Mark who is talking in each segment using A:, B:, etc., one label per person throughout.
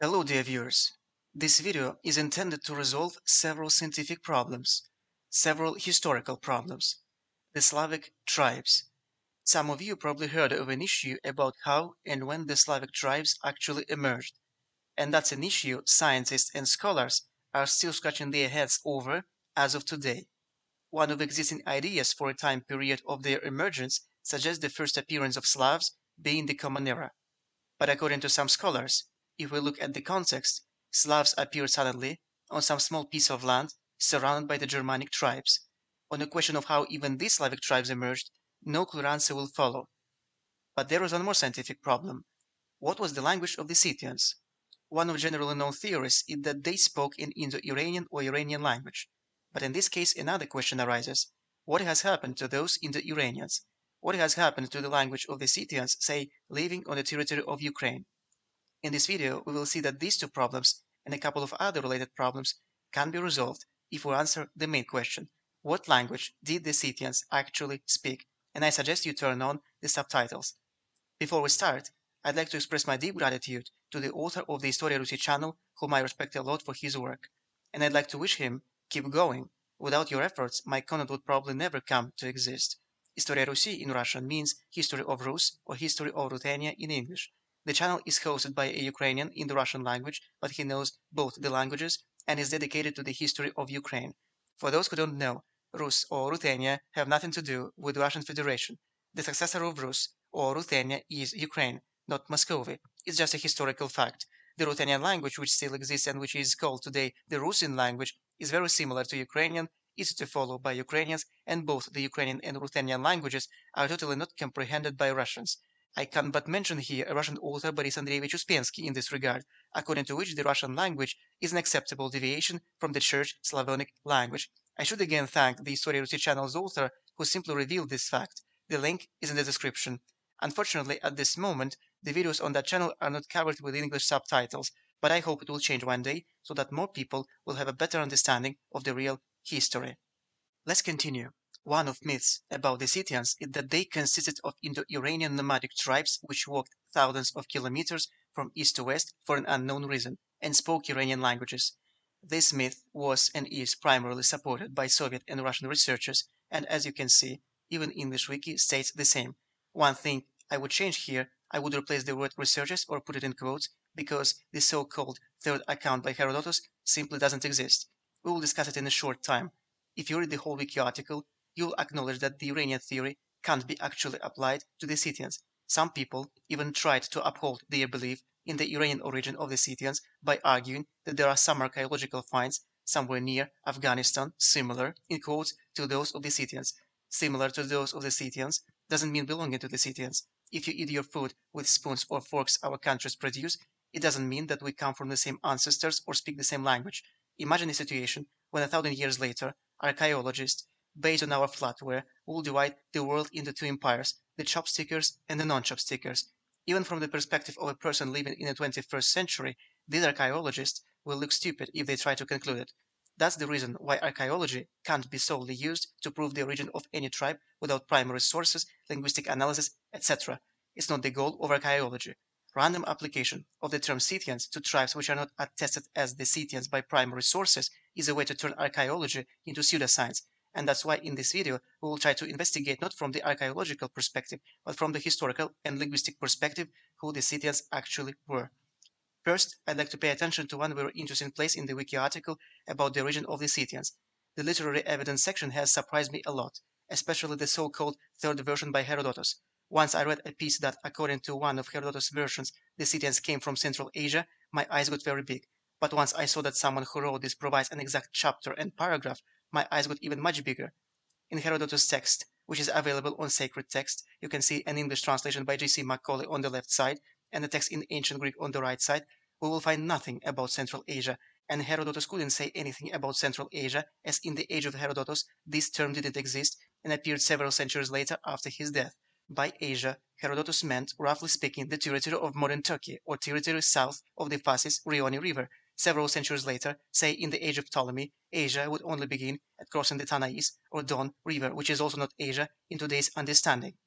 A: Hello dear viewers. This video is intended to resolve several scientific problems, several historical problems. The Slavic tribes. Some of you probably heard of an issue about how and when the Slavic tribes actually emerged, and that's an issue scientists and scholars are still scratching their heads over as of today. One of the existing ideas for a time period of their emergence suggests the first appearance of Slavs being the Common Era. But according to some scholars, if we look at the context, Slavs appeared suddenly on some small piece of land surrounded by the Germanic tribes. On the question of how even these Slavic tribes emerged, no clear answer will follow. But there was one more scientific problem. What was the language of the Scythians? One of generally known theories is that they spoke in Indo-Iranian or Iranian language. But in this case, another question arises. What has happened to those Indo-Iranians? What has happened to the language of the Scythians, say, living on the territory of Ukraine? In this video, we will see that these two problems and a couple of other related problems can be resolved if we answer the main question: what language did the Scythians actually speak? And I suggest you turn on the subtitles. Before we start, I'd like to express my deep gratitude to the author of the Istoria Rusi channel, whom I respect a lot for his work. And I'd like to wish him keep going. Without your efforts, my content would probably never come to exist. Istoria Rusi in Russian means History of Rus or History of Ruthenia in English. The channel is hosted by a Ukrainian in the Russian language, but he knows both the languages and is dedicated to the history of Ukraine. For those who don't know, Rus or Ruthenia have nothing to do with the Russian Federation. The successor of Rus or Ruthenia is Ukraine, not Muscovy. It's just a historical fact. The Ruthenian language, which still exists and which is called today the Rusin language, is very similar to Ukrainian, easy to follow by Ukrainians, and both the Ukrainian and Ruthenian languages are totally not comprehended by Russians. I can but mention here a Russian author, Boris Andreevich Uspensky, in this regard, according to which the Russian language is an acceptable deviation from the Church Slavonic language. I should again thank the Istoria Rusi channel's author, who simply revealed this fact. The link is in the description. Unfortunately, at this moment, the videos on that channel are not covered with English subtitles, but I hope it will change one day so that more people will have a better understanding of the real history. Let's continue. One of myths about the Scythians is that they consisted of Indo-Iranian nomadic tribes which walked thousands of kilometers from east to west for an unknown reason and spoke Iranian languages. This myth was and is primarily supported by Soviet and Russian researchers, and as you can see, even English Wiki states the same. One thing I would change here, I would replace the word researchers or put it in quotes, because the so-called third account by Herodotus simply doesn't exist. We will discuss it in a short time. If you read the whole wiki article, you'll acknowledge that the Iranian theory can't be actually applied to the Scythians. Some people even tried to uphold their belief in the Iranian origin of the Scythians by arguing that there are some archaeological finds somewhere near Afghanistan similar, in quotes, to those of the Scythians. Similar to those of the Scythians doesn't mean belonging to the Scythians. If you eat your food with spoons or forks our countries produce, it doesn't mean that we come from the same ancestors or speak the same language. Imagine a situation when 1,000 years later, archaeologists, based on our flatware, will divide the world into two empires, the chopstickers and the non-chopstickers. Even from the perspective of a person living in the 21st century, these archaeologists will look stupid if they try to conclude it. That's the reason why archaeology can't be solely used to prove the origin of any tribe without primary sources, linguistic analysis, etc. It's not the goal of archaeology. Random application of the term Scythians to tribes which are not attested as the Scythians by primary sources is a way to turn archaeology into pseudoscience, and that's why in this video we will try to investigate not from the archaeological perspective, but from the historical and linguistic perspective who the Scythians actually were. First, I'd like to pay attention to one very interesting place in the wiki article about the origin of the Scythians. The literary evidence section has surprised me a lot, especially the so-called third version by Herodotus. Once I read a piece that, according to one of Herodotus' versions, the Scythians came from Central Asia, my eyes got very big. But once I saw that someone who wrote this provides an exact chapter and paragraph, my eyes got even much bigger. In Herodotus' text, which is available on Sacred Text, you can see an English translation by J.C. Macaulay on the left side, and the text in ancient Greek on the right side. We will find nothing about Central Asia, and Herodotus couldn't say anything about Central Asia, as in the age of Herodotus this term didn't exist and appeared several centuries later after his death. By Asia, Herodotus meant, roughly speaking, the territory of modern Turkey, or territory south of the Phasis Rioni River. Several centuries later, say in the age of Ptolemy, Asia would only begin at crossing the Tanais, or Don River, which is also not Asia in today's understanding.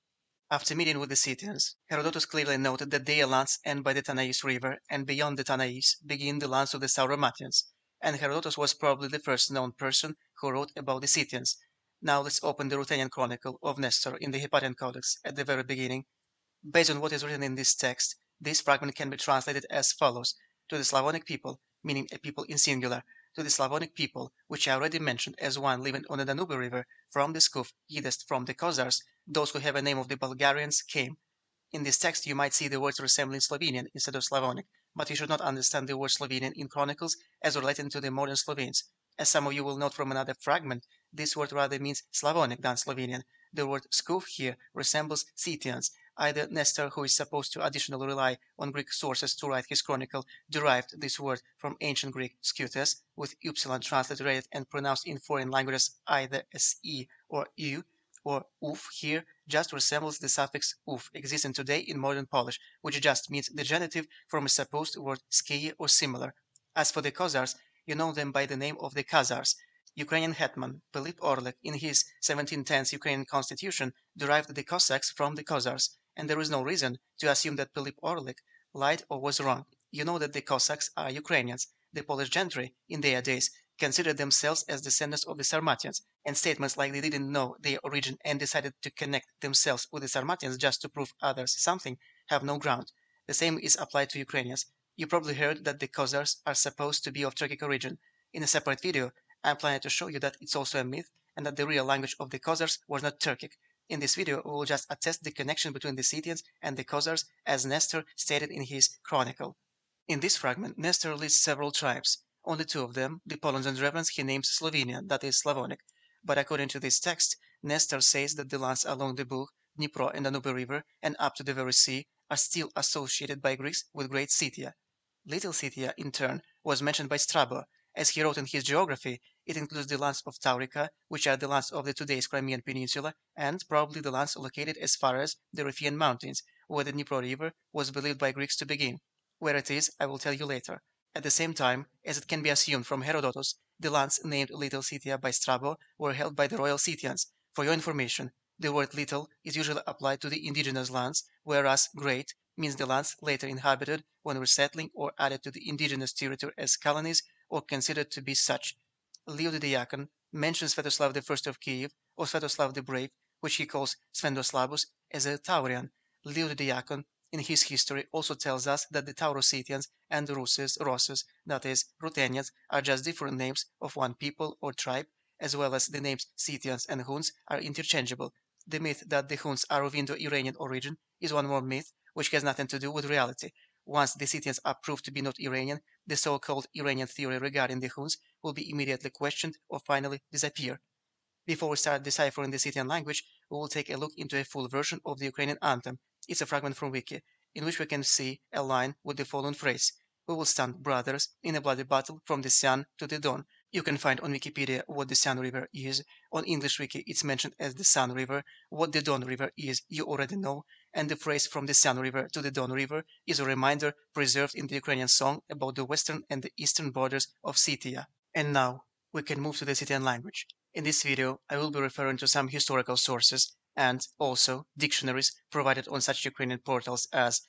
A: After meeting with the Scythians, Herodotus clearly noted that their lands end by the Tanais River, and beyond the Tanais begin the lands of the Sauromathians, and Herodotus was probably the first known person who wrote about the Scythians. Now let's open the Ruthenian Chronicle of Nestor in the Hippatian Codex at the very beginning. Based on what is written in this text, this fragment can be translated as follows: to the Slavonic people, meaning a people in singular, to the Slavonic people, which I already mentioned as one living on the Danube River, from the Skuf, east from the Khazars, those who have a name of the Bulgarians came. In this text you might see the words resembling Slovenian instead of Slavonic, but you should not understand the word Slovenian in Chronicles as relating to the modern Slovenes. As some of you will note from another fragment, this word rather means Slavonic than Slovenian. The word Skuf here resembles Scythians. Either Nestor, who is supposed to additionally rely on Greek sources to write his chronicle, derived this word from ancient Greek skutes, with upsilon transliterated and pronounced in foreign languages either as e or u, or uf here just resembles the suffix uf existing today in modern Polish, which just means the genitive from a supposed word skeje or similar. As for the Khazars, you know them by the name of the Khazars. Ukrainian hetman Philip Orlik, in his 1710 Ukrainian constitution, derived the Cossacks from the Khazars, and there is no reason to assume that Philip Orlik lied or was wrong. You know that the Cossacks are Ukrainians. The Polish gentry, in their days, considered themselves as descendants of the Sarmatians, and statements like they didn't know their origin and decided to connect themselves with the Sarmatians just to prove others something have no ground. The same is applied to Ukrainians. You probably heard that the Khazars are supposed to be of Turkic origin. In a separate video, I'm planning to show you that it's also a myth and that the real language of the Khazars was not Turkic. In this video, we will just attest the connection between the Scythians and the Khazars as Nestor stated in his chronicle. In this fragment, Nestor lists several tribes. Only two of them, the Polans and Drevans, he names Slovenian, that is Slavonic. But according to this text, Nestor says that the lands along the Bug, Dnipro and Danube River, and up to the very sea, are still associated by Greeks with Great Scythia. Little Scythia, in turn, was mentioned by Strabo. As he wrote in his geography, it includes the lands of Taurica, which are the lands of the today's Crimean Peninsula, and probably the lands located as far as the Riphean Mountains, where the Dnipro River was believed by Greeks to begin. Where it is, I will tell you later. At the same time, as it can be assumed from Herodotus, the lands named Little Scythia by Strabo were held by the royal Scythians. For your information, the word little is usually applied to the indigenous lands, whereas great means the lands later inhabited when resettling or added to the indigenous territory as colonies or considered to be such. Leo the Diacon mentions Svetoslav I of Kiev, or Svetoslav the Brave, which he calls Svendoslavus, as a Taurian. Leo the Diacon, in his history, also tells us that the Tauroscythians and the Roses, that is, Ruthenians, are just different names of one people or tribe, as well as the names Scythians and Huns are interchangeable. The myth that the Huns are of Indo-Iranian origin is one more myth which has nothing to do with reality. Once the Scythians are proved to be not Iranian, the so-called Iranian theory regarding the Huns will be immediately questioned or finally disappear. Before we start deciphering the Scythian language, we will take a look into a full version of the Ukrainian anthem. It's a fragment from Wiki, in which we can see a line with the following phrase: "We will stand, brothers, in a bloody battle from the sun to the dawn." You can find on Wikipedia what the Sun River is. On English Wiki, it's mentioned as the Sun River. What the Don River is, you already know. And the phrase "from the Sun River to the Don River" is a reminder preserved in the Ukrainian song about the western and the eastern borders of Scythia. And now, we can move to the Scythian language. In this video, I will be referring to some historical sources and also dictionaries provided on such Ukrainian portals as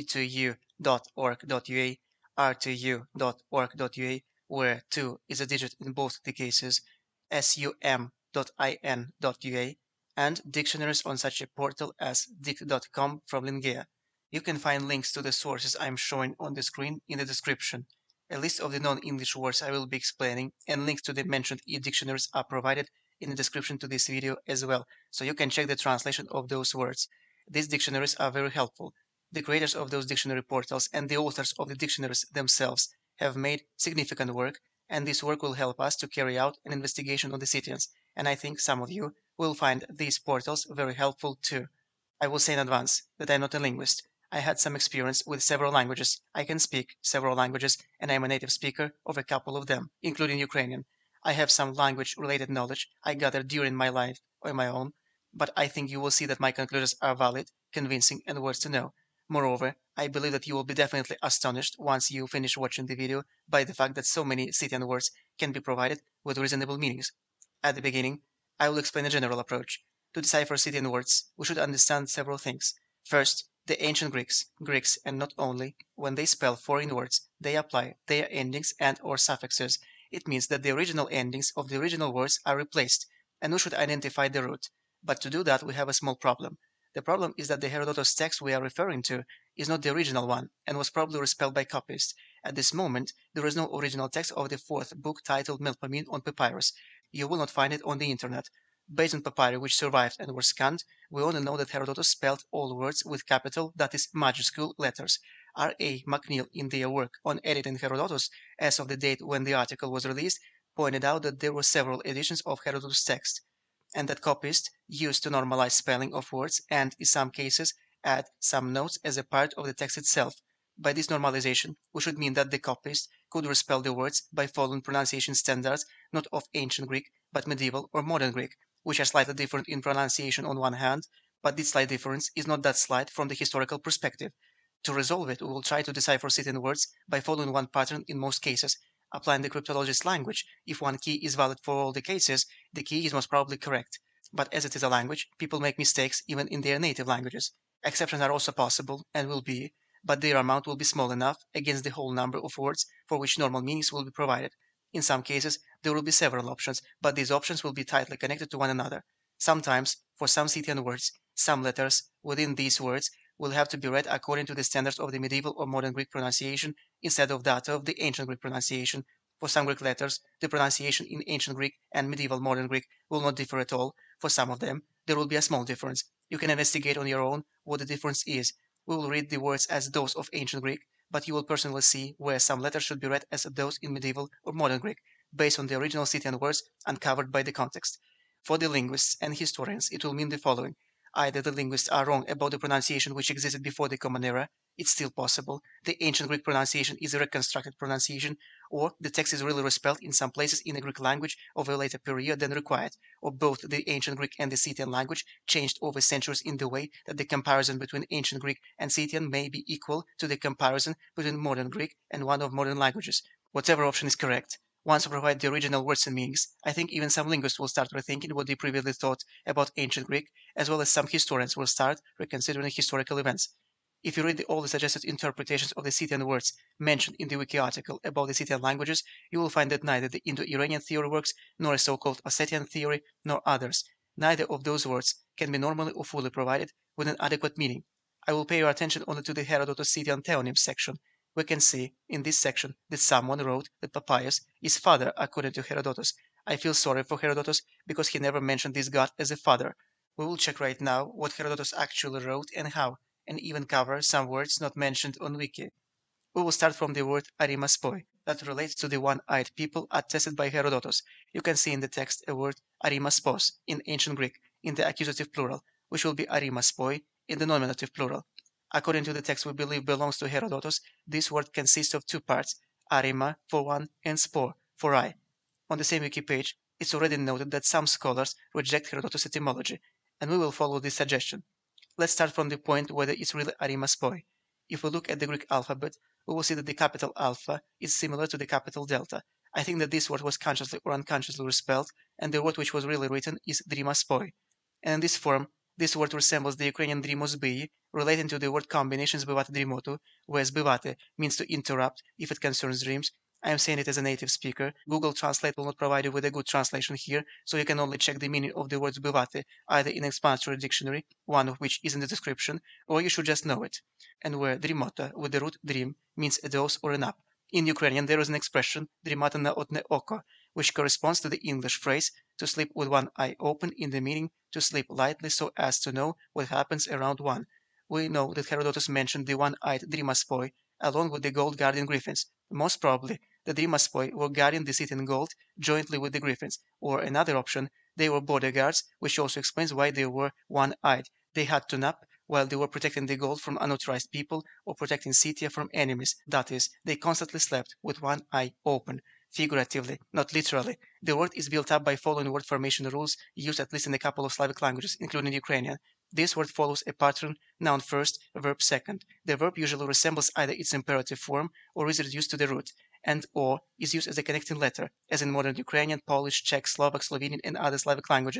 A: e2u.org.ua, r2u.org.ua, where 2 is a digit in both the cases, sum.in.ua, and dictionaries on such a portal as dict.com from Lingea. You can find links to the sources I'm showing on the screen in the description. A list of the non-English words I will be explaining and links to the mentioned e-dictionaries are provided in the description to this video as well, so you can check the translation of those words. These dictionaries are very helpful. The creators of those dictionary portals and the authors of the dictionaries themselves have made significant work, and this work will help us to carry out an investigation on the Scythians, and I think some of you will find these portals very helpful too. I will say in advance that I'm not a linguist. I had some experience with several languages. I can speak several languages, and I am a native speaker of a couple of them, including Ukrainian. I have some language-related knowledge I gathered during my life on my own, but I think you will see that my conclusions are valid, convincing, and worth to know. Moreover, I believe that you will be definitely astonished once you finish watching the video by the fact that so many Scythian words can be provided with reasonable meanings. At the beginning, I will explain a general approach. To decipher Scythian words, we should understand several things. First, the ancient Greeks, and not only, when they spell foreign words, they apply their endings and/or suffixes. It means that the original endings of the original words are replaced, and we should identify the root. But to do that, we have a small problem. The problem is that the Herodotus text we are referring to is not the original one, and was probably respelled by copyists. At this moment, there is no original text of the fourth book titled Melpomene on papyrus. You will not find it on the internet. Based on papyri which survived and were scanned, we only know that Herodotus spelled all words with capital, that is, majuscule letters. R.A. McNeill, in their work on editing Herodotus, as of the date when the article was released, pointed out that there were several editions of Herodotus text, and that copyists used to normalize spelling of words and, in some cases, add some notes as a part of the text itself. By this normalization, we should mean that the copyist could respell the words by following pronunciation standards not of ancient Greek, but medieval or modern Greek, which are slightly different in pronunciation on one hand, but this slight difference is not that slight from the historical perspective. To resolve it, we will try to decipher certain words by following one pattern in most cases. Applying the cryptologist's language, if one key is valid for all the cases, the key is most probably correct. But as it is a language, people make mistakes even in their native languages. Exceptions are also possible, and will be, but their amount will be small enough against the whole number of words for which normal meanings will be provided. In some cases, there will be several options, but these options will be tightly connected to one another. Sometimes, for some Scythian words, some letters within these words will have to be read according to the standards of the medieval or modern Greek pronunciation instead of that of the ancient Greek pronunciation. For some Greek letters, the pronunciation in ancient Greek and medieval modern Greek will not differ at all. For some of them, there will be a small difference. You can investigate on your own what the difference is. We will read the words as those of ancient Greek, but you will personally see where some letters should be read as those in medieval or modern Greek, based on the original Scythian words uncovered by the context. For the linguists and historians, it will mean the following. Either the linguists are wrong about the pronunciation which existed before the Common Era, it's still possible, the ancient Greek pronunciation is a reconstructed pronunciation, or the text is really respelled in some places in the Greek language of a later period than required, or both the ancient Greek and the Scythian language changed over centuries in the way that the comparison between ancient Greek and Scythian may be equal to the comparison between modern Greek and one of modern languages. Whatever option is correct, once we provide the original words and meanings, I think even some linguists will start rethinking what they previously thought about ancient Greek, as well as some historians will start reconsidering historical events. If you read all the suggested interpretations of the Scythian words mentioned in the wiki article about the Scythian languages, you will find that neither the Indo-Iranian theory works, nor a so-called Ossetian theory, nor others. Neither of those words can be normally or fully provided with an adequate meaning. I will pay your attention only to the Herodotus Scythian theonyms section. We can see in this section that someone wrote that Papias is father according to Herodotus. I feel sorry for Herodotus because he never mentioned this god as a father. We will check right now what Herodotus actually wrote and how, and even cover some words not mentioned on Wiki. We will start from the word arimaspoi, that relates to the one-eyed people attested by Herodotus. You can see in the text a word arimaspos in ancient Greek in the accusative plural, which will be arimaspoi in the nominative plural. According to the text we believe belongs to Herodotus, this word consists of two parts, arima for one and spor for eye. On the same wiki page, it's already noted that some scholars reject Herodotus' etymology, and we will follow this suggestion. Let's start from the point whether it's really arimaspoi. If we look at the Greek alphabet, we will see that the capital Alpha is similar to the capital Delta. I think that this word was consciously or unconsciously respelled, and the word which was really written is drimaspoi. And in this form, this word resembles the Ukrainian drimosbii, relating to the word combination zbivate drimotu, where zbivate means to interrupt if it concerns dreams. I am saying it as a native speaker. Google Translate will not provide you with a good translation here, so you can only check the meaning of the word zbivate either in explanatory dictionary, one of which is in the description, or you should just know it. And where drimota, with the root dream, means a dose or a nap. In Ukrainian, there is an expression drimata na otne oko, which corresponds to the English phrase to sleep with one eye open in the meaning to sleep lightly so as to know what happens around one. We know that Herodotus mentioned the one-eyed Drimaspoi along with the gold guardian griffins. Most probably, the Drimaspoi were guarding the Scythian gold jointly with the griffins, or another option, they were bodyguards, which also explains why they were one-eyed. They had to nap while they were protecting the gold from unauthorized people or protecting Scythia from enemies. That is, they constantly slept with one eye open. Figuratively, not literally. The word is built up by following word formation rules used at least in a couple of Slavic languages, including Ukrainian. This word follows a pattern, noun first, verb second. The verb usually resembles either its imperative form or is reduced to the root, and or is used as a connecting letter, as in modern Ukrainian, Polish, Czech, Slovak, Slovenian, and other Slavic languages.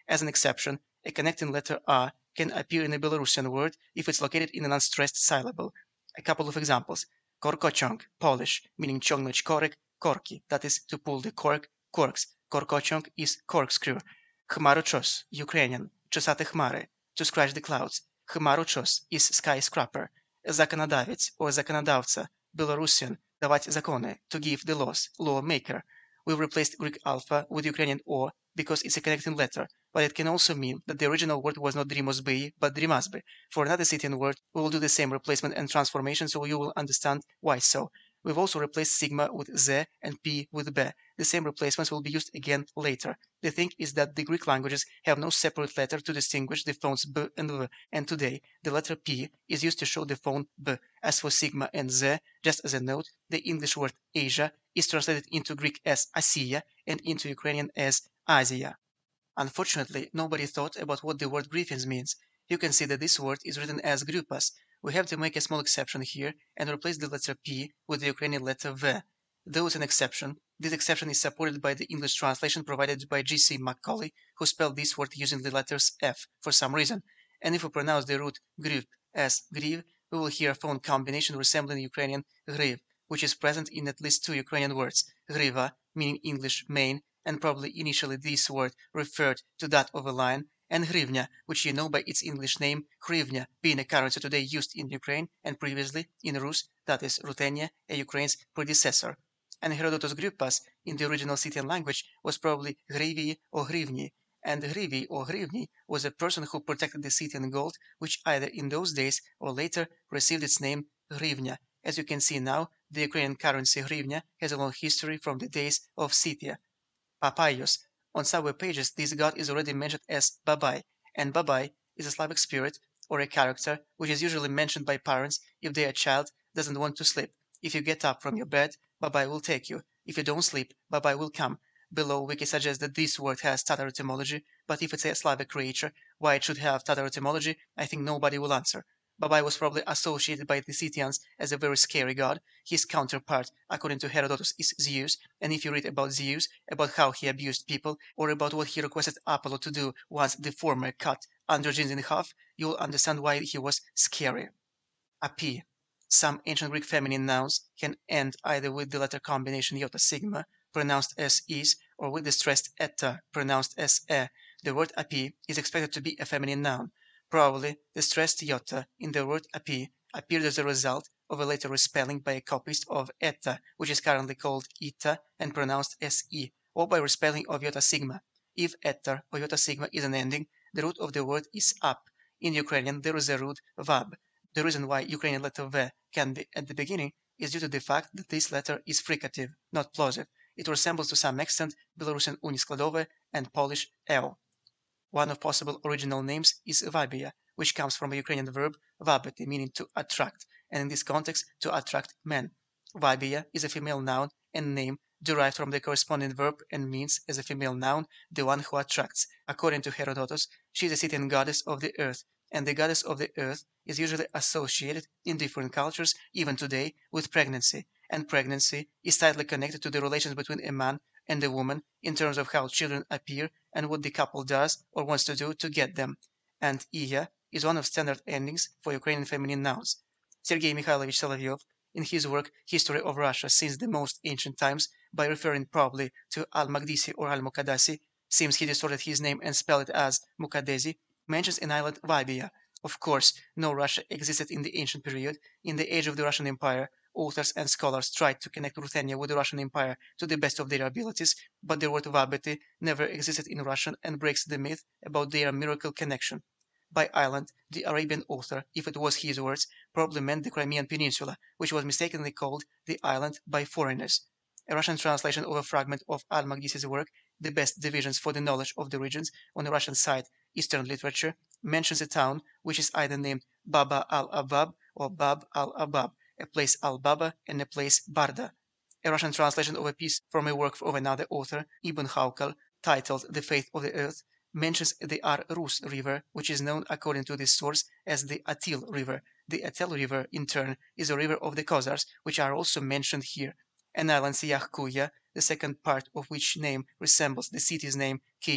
A: As an exception, a connecting letter R can appear in a Belarusian word if it's located in an unstressed syllable. A couple of examples. Korkochong, Polish, meaning ciągnąć korek, korki, that is, to pull the cork, corks. Korkochong is corkscrew. Chmarochos, Ukrainian, czosate chmary, to scratch the clouds. Chmarochos is skyscraper. Zakonodavец or zakonodavca, Belarusian, давать законы, to give the laws, lawmaker. We've replaced Greek alpha with Ukrainian O because it's a connecting letter, but it can also mean that the original word was not Drimosby, but Drimasby. For another Scythian word, we will do the same replacement and transformation, so you will understand why so. We've also replaced sigma with Z and P with B. The same replacements will be used again later. The thing is that the Greek languages have no separate letter to distinguish the phones B and V, and today the letter P is used to show the phone B. As for sigma and Z, just as a note, the English word Asia is translated into Greek as Asiya and into Ukrainian as Asia. Unfortunately, nobody thought about what the word Griffins means. You can see that this word is written as Grupas. We have to make a small exception here and replace the letter P with the Ukrainian letter V. Though it's an exception, this exception is supported by the English translation provided by G.C. Macaulay, who spelled this word using the letters F for some reason. And if we pronounce the root Grup as Griv, we will hear a phone combination resembling Ukrainian Griv, which is present in at least two Ukrainian words, Griva, meaning English main, and probably initially this word referred to that of a lion, and hryvnia, which you know by its English name, hryvnia, being a currency today used in Ukraine and previously in Rus, that is, Ruthenia, a Ukraine's predecessor. And Herodotus Grypas, in the original Scythian language, was probably Hryvii or Hryvni, and Hryvii or Hryvni was a person who protected the Scythian gold, which either in those days or later received its name hryvnia. As you can see now, the Ukrainian currency hryvnia has a long history from the days of Scythia. Papaios. On subway pages, this god is already mentioned as Babai, and Babai is a Slavic spirit or a character which is usually mentioned by parents if their child doesn't want to sleep. If you get up from your bed, Babai will take you. If you don't sleep, Babai will come. Below, Wiki suggests that this word has Tatar etymology, but if it's a Slavic creature, why it should have Tatar etymology, I think nobody will answer. Babai was probably associated by the Scythians as a very scary god. His counterpart, according to Herodotus, is Zeus, and if you read about Zeus, about how he abused people, or about what he requested Apollo to do once the former cut androgynes in half, you'll understand why he was scary. Api. Some ancient Greek feminine nouns can end either with the letter combination iota sigma, pronounced as is, or with the stressed eta, pronounced as e. The word api is expected to be a feminine noun. Probably the stressed iota in the word api appeared as a result of a later respelling by a copyist of eta, which is currently called eta and pronounced as e, or by respelling of iota sigma. If eta or iota sigma is an ending, the root of the word is up. In Ukrainian, there is a root vab. The reason why Ukrainian letter V can be at the beginning is due to the fact that this letter is fricative, not plosive. It resembles to some extent Belarusian uniskladowe and Polish eo. One of possible original names is Vabia, which comes from a Ukrainian verb vabiti, meaning to attract, and in this context, to attract men. Vabia is a female noun and name derived from the corresponding verb and means, as a female noun, the one who attracts. According to Herodotus, she is a Scythian goddess of the earth, and the goddess of the earth is usually associated in different cultures, even today, with pregnancy, and pregnancy is tightly connected to the relations between a man and a woman in terms of how children appear and what the couple does or wants to do to get them. And iya is one of standard endings for Ukrainian feminine nouns. Sergei Mikhailovich Solovyov, in his work History of Russia Since the Most Ancient Times, by referring probably to Al-Makdisi or Al-Mukadasi, seems he distorted his name and spelled it as Mukadesi, mentions an island Vibia. Of course, no Russia existed in the ancient period. In the age of the Russian Empire, authors and scholars tried to connect Ruthenia with the Russian Empire to the best of their abilities, but the word Vabiti never existed in Russian and breaks the myth about their miracle connection. By island, the Arabian author, if it was his words, probably meant the Crimean Peninsula, which was mistakenly called the island by foreigners. A Russian translation of a fragment of Al-Makdisi's work, The Best Divisions for the Knowledge of the Regions, on the Russian side, Eastern Literature, mentions a town which is either named Baba al-Abab or Bab al-Abab, a place al-Baba and a place Barda. A Russian translation of a piece from a work of another author, Ibn Haukal, titled The Faith of the Earth, mentions the Ar-Rus river, which is known according to this source as the Atil river. The Atil river, in turn, is a river of the Khazars, which are also mentioned here. An island Siyah Kuya, the second part of which name resembles the city's name Kiev,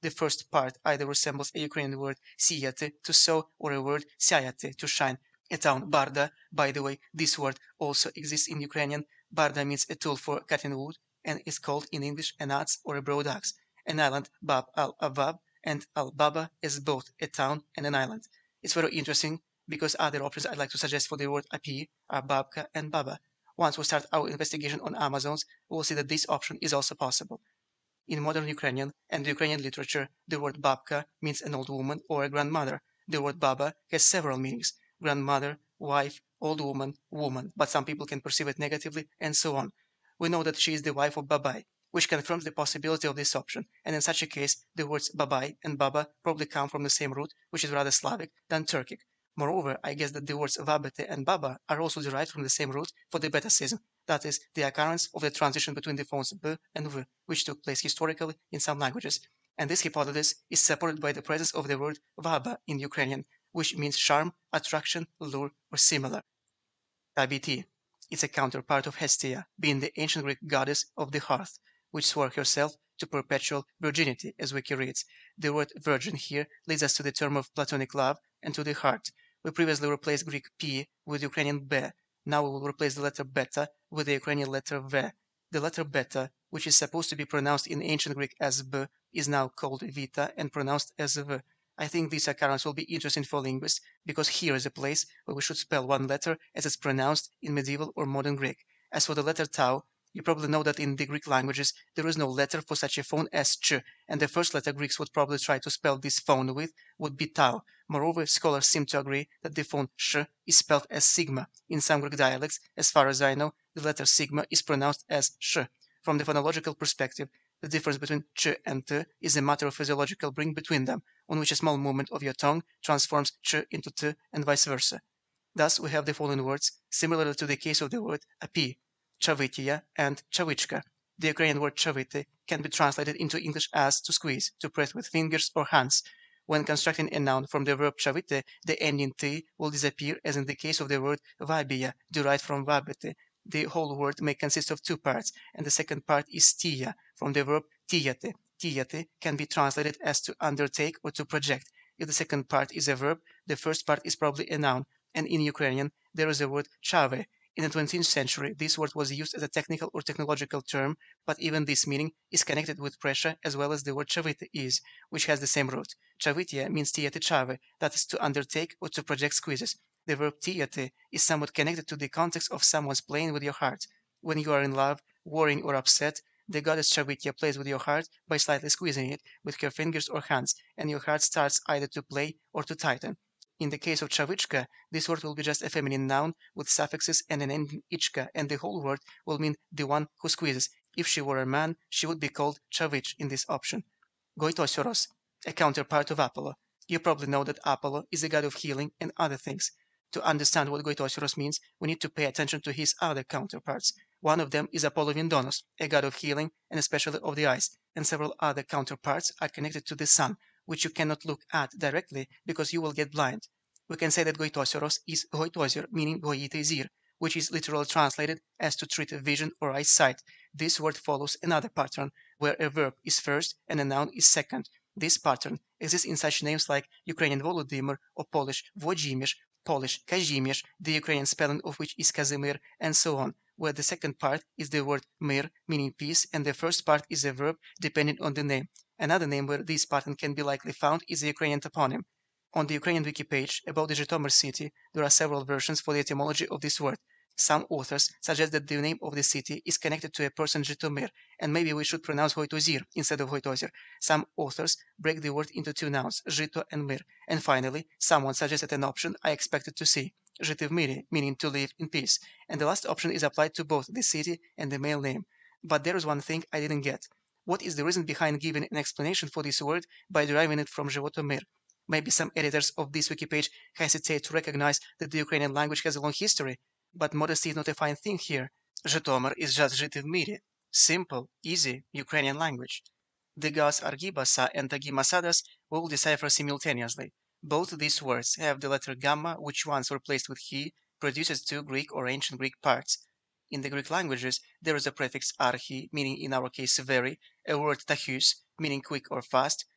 A: The first part either resembles a Ukrainian word siyati, to sow, or a word syayati, to shine. A town, Barda, by the way, this word also exists in Ukrainian. Barda means a tool for cutting wood, and is called in English an adze or a broad axe. An island, Bab al-Avab, and al-Baba is both a town and an island. It's very interesting because other options I'd like to suggest for the word api are Babka and Baba. Once we start our investigation on Amazons, we'll see that this option is also possible. In modern Ukrainian and Ukrainian literature, the word babka means an old woman or a grandmother. The word baba has several meanings: grandmother, wife, old woman, woman, but some people can perceive it negatively, and so on. We know that she is the wife of Babai, which confirms the possibility of this option, and in such a case, the words Babai and Baba probably come from the same root, which is rather Slavic than Turkic. Moreover, I guess that the words Vabete and Baba are also derived from the same root for the betacism, that is, the occurrence of the transition between the phones B and V, which took place historically in some languages. And this hypothesis is supported by the presence of the word Vaba in Ukrainian, which means charm, attraction, lure, or similar. Tabiti is a counterpart of Hestia, being the ancient Greek goddess of the hearth, which swore herself to perpetual virginity, as Wiki reads. The word virgin here leads us to the term of platonic love and to the heart. We previously replaced Greek P with Ukrainian be. Now we will replace the letter beta with the Ukrainian letter v. The letter beta, which is supposed to be pronounced in ancient Greek as b, is now called vita and pronounced as v. I think this occurrence will be interesting for linguists because here is a place where we should spell one letter as it's pronounced in medieval or modern Greek. As for the letter tau, you probably know that in the Greek languages there is no letter for such a phone as ch, and the first letter Greeks would probably try to spell this phone with would be tau. Moreover, scholars seem to agree that the phone sh is spelled as sigma. In some Greek dialects, as far as I know, the letter sigma is pronounced as sh. From the phonological perspective, the difference between ch and t is a matter of physiological bring between them, on which a small movement of your tongue transforms ch into t and vice versa. Thus, we have the following words, similar to the case of the word api, chavitia and chavichka. The Ukrainian word chaviti can be translated into English as to squeeze, to press with fingers or hands. When constructing a noun from the verb chavite, the ending t will disappear, as in the case of the word vabia, derived from vabete. The whole word may consist of two parts, and the second part is tia, from the verb tiate. Tiate can be translated as to undertake or to project. If the second part is a verb, the first part is probably a noun, and in Ukrainian there is a word chave. In the 20th century, this word was used as a technical or technological term, but even this meaning is connected with pressure as well as the word chavite is, which has the same root. Chavitia means tiate chave, that is to undertake or to project squeezes. The verb tiate is somewhat connected to the context of someone's playing with your heart. When you are in love, worrying, or upset, the goddess Chavitia plays with your heart by slightly squeezing it with her fingers or hands, and your heart starts either to play or to tighten. In the case of Chavichka, this word will be just a feminine noun with suffixes and an ending ichka, and the whole word will mean the one who squeezes. If she were a man, she would be called Chavich in this option. Goitosioros, a counterpart of Apollo. You probably know that Apollo is a god of healing and other things. To understand what Goitosioros means, we need to pay attention to his other counterparts. One of them is Apollo Vindonos, a god of healing and especially of the eyes, and several other counterparts are connected to the sun, which you cannot look at directly because you will get blind. We can say that Goitosioros is Goitosir, meaning Goitezir, which is literally translated as to treat vision or eyesight. This word follows another pattern, where a verb is first and a noun is second. This pattern exists in such names like Ukrainian Volodymyr or Polish Włodzimierz, Polish Kazimierz, the Ukrainian spelling of which is Kazimir, and so on, where the second part is the word mir, meaning peace, and the first part is a verb depending on the name. Another name where this pattern can be likely found is the Ukrainian toponym. On the Ukrainian wiki page about the Zhytomyr city, there are several versions for the etymology of this word. Some authors suggest that the name of the city is connected to a person Zhytomyr, and maybe we should pronounce Hoitozir instead of Hoitozir. Some authors break the word into two nouns, Zhyto and Mir. And finally, someone suggested an option I expected to see, Zhyty v Miri, meaning to live in peace. And the last option is applied to both the city and the male name. But there is one thing I didn't get. What is the reason behind giving an explanation for this word by deriving it from Zhytomyr? Maybe some editors of this wiki page hesitate to recognize that the Ukrainian language has a long history, but modesty is not a fine thing here. Zhytomyr is just Zhyty v Miri. Simple, easy Ukrainian language. The gods Argibasa and Agimasadas we will decipher simultaneously. Both these words have the letter gamma, which once replaced with he produces two Greek or ancient Greek parts. In the Greek languages, there is a prefix archi, meaning in our case very, a word tachus, meaning quick or fast,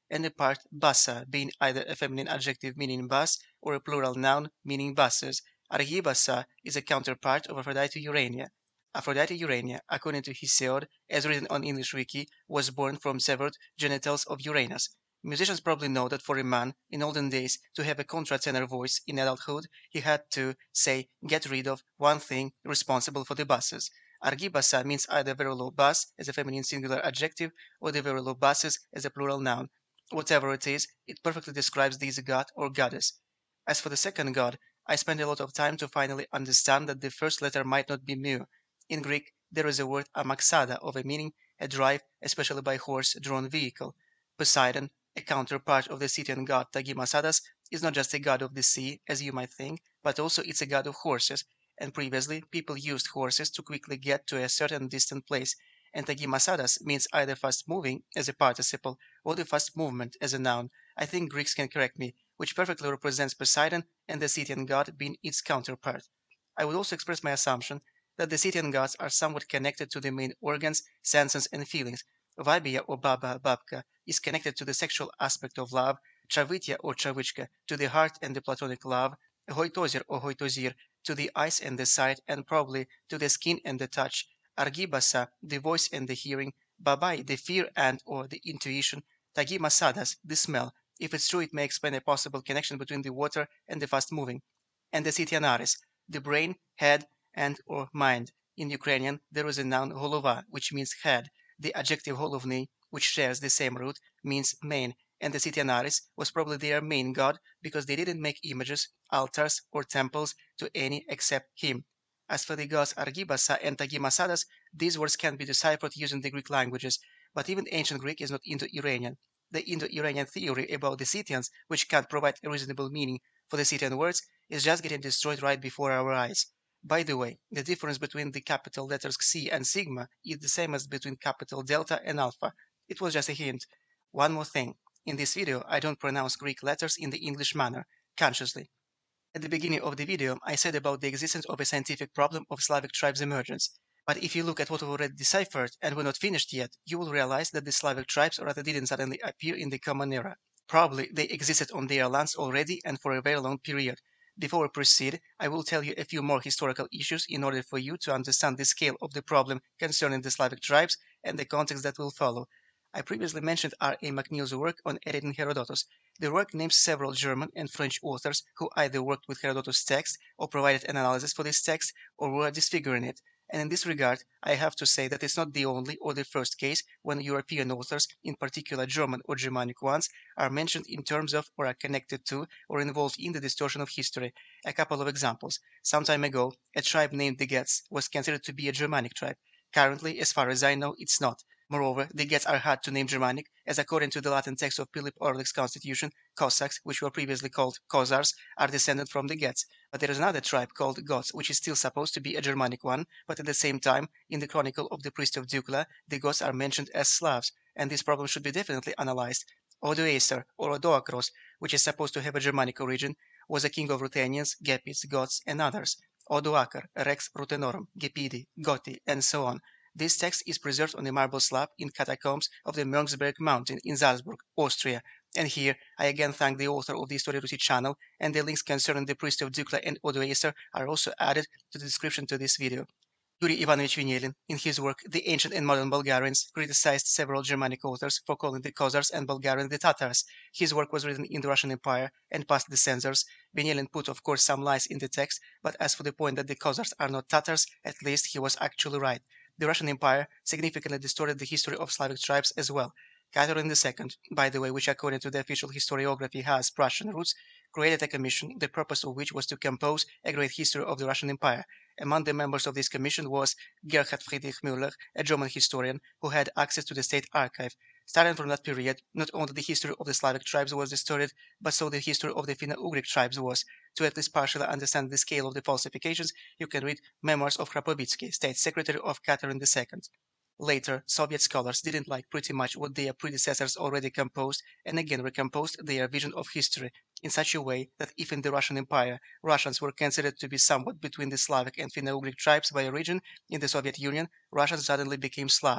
A: and the part bassa, being either a feminine adjective meaning bas or a plural noun meaning basses. Argibassa is a counterpart of Aphrodite Urania. Aphrodite Urania, according to Hesiod, as written on English Wiki, was born from severed genitals of Uranus. Musicians probably know that for a man, in olden days, to have a contratenor voice in adulthood, he had to, say, get rid of one thing responsible for the basses. Argibassa means either very low bass as a feminine singular adjective or the very low basses as a plural noun. Whatever it is, it perfectly describes this god or goddess. As for the second god, I spent a lot of time to finally understand that the first letter might not be mu. In Greek, there is a word amaxada of a meaning a drive, especially by horse-drawn vehicle. Poseidon, a counterpart of the Scythian god Tagimasadas, is not just a god of the sea, as you might think, but also it's a god of horses, and previously people used horses to quickly get to a certain distant place, and Tagimasadas means either fast moving as a participle or the fast movement as a noun. I think Greeks can correct me, which perfectly represents Poseidon and the Scythian god being its counterpart. I would also express my assumption that the Scythian gods are somewhat connected to the main organs, senses, and feelings. Vabia or Baba, Babka, is connected to the sexual aspect of love, Chavitya or Chavichka to the heart and the platonic love, Hoitozir or Hoitozir to the eyes and the sight, and probably to the skin and the touch, Argibasa, the voice and the hearing, Babai, the fear and or the intuition, Tagimasadas, the smell. If it's true, it may explain a possible connection between the water and the fast moving. And the Sitianaris, the brain, head, and or mind. In Ukrainian, there is a noun holova, which means head. The adjective holovny, which shares the same root, means main, and the Sitianaris was probably their main god because they didn't make images, altars, or temples to any except him. As for the gods Argibasa and Tagimasadas, these words can be deciphered using the Greek languages, but even ancient Greek is not Indo-Iranian. The Indo-Iranian theory about the Scythians, which can't provide a reasonable meaning for the Scythian words, is just getting destroyed right before our eyes. By the way, the difference between the capital letters Xi and Sigma is the same as between capital Delta and Alpha. It was just a hint. One more thing. In this video, I don't pronounce Greek letters in the English manner, consciously. At the beginning of the video, I said about the existence of a scientific problem of Slavic tribes' emergence. But if you look at what we've already deciphered, and we're not finished yet, you will realize that the Slavic tribes rather didn't suddenly appear in the Common Era. Probably they existed on their lands already and for a very long period. Before we proceed, I will tell you a few more historical issues in order for you to understand the scale of the problem concerning the Slavic tribes and the context that will follow. I previously mentioned R. A. McNeil's work on editing Herodotus. The work names several German and French authors who either worked with Herodotus' text or provided an analysis for this text or were disfiguring it. And in this regard, I have to say that it's not the only or the first case when European authors, in particular German or Germanic ones, are mentioned in terms of or are connected to or involved in the distortion of history. A couple of examples. Some time ago, a tribe named the Gets was considered to be a Germanic tribe. Currently, as far as I know, it's not. Moreover, the Gets are hard to name Germanic, as according to the Latin text of Philip Orlick's constitution, Cossacks, which were previously called Khazars, are descended from the Gets. But there is another tribe called Goths, which is still supposed to be a Germanic one, but at the same time, in the chronicle of the priest of Dukla, the Goths are mentioned as Slavs, and this problem should be definitely analyzed. Odoacer, or Odoacros, which is supposed to have a Germanic origin, was a king of Ruthenians, Gepids, Goths, and others. Odoacer, Rex Rutenorum, Gepidi, Goti, and so on. This text is preserved on a marble slab in catacombs of the Mönchsberg mountain in Salzburg, Austria. And here, I again thank the author of the Historia Rusi channel, and the links concerning the priest of Dukla and Odoacer are also added to the description to this video. Yuri Ivanovich Vinelin, in his work The Ancient and Modern Bulgarians, criticized several Germanic authors for calling the Khazars and Bulgarians the Tatars. His work was written in the Russian Empire and passed the censors. Vinelin put, of course, some lies in the text, but as for the point that the Khazars are not Tatars, at least he was actually right. The Russian Empire significantly distorted the history of Slavic tribes as well. Catherine II, by the way, which according to the official historiography has Prussian roots, created a commission, the purpose of which was to compose a great history of the Russian Empire. Among the members of this commission was Gerhard Friedrich Müller, a German historian who had access to the state archive. Starting from that period, not only the history of the Slavic tribes was distorted, but so the history of the Finno-Ugric tribes was. To at least partially understand the scale of the falsifications, you can read Memoirs of Khrapowitsky, State Secretary of Catherine II. Later, Soviet scholars didn't like pretty much what their predecessors already composed and again recomposed their vision of history in such a way that if in the Russian Empire Russians were considered to be somewhat between the Slavic and Finno-Ugric tribes by origin, in the Soviet Union Russians suddenly became Slavs,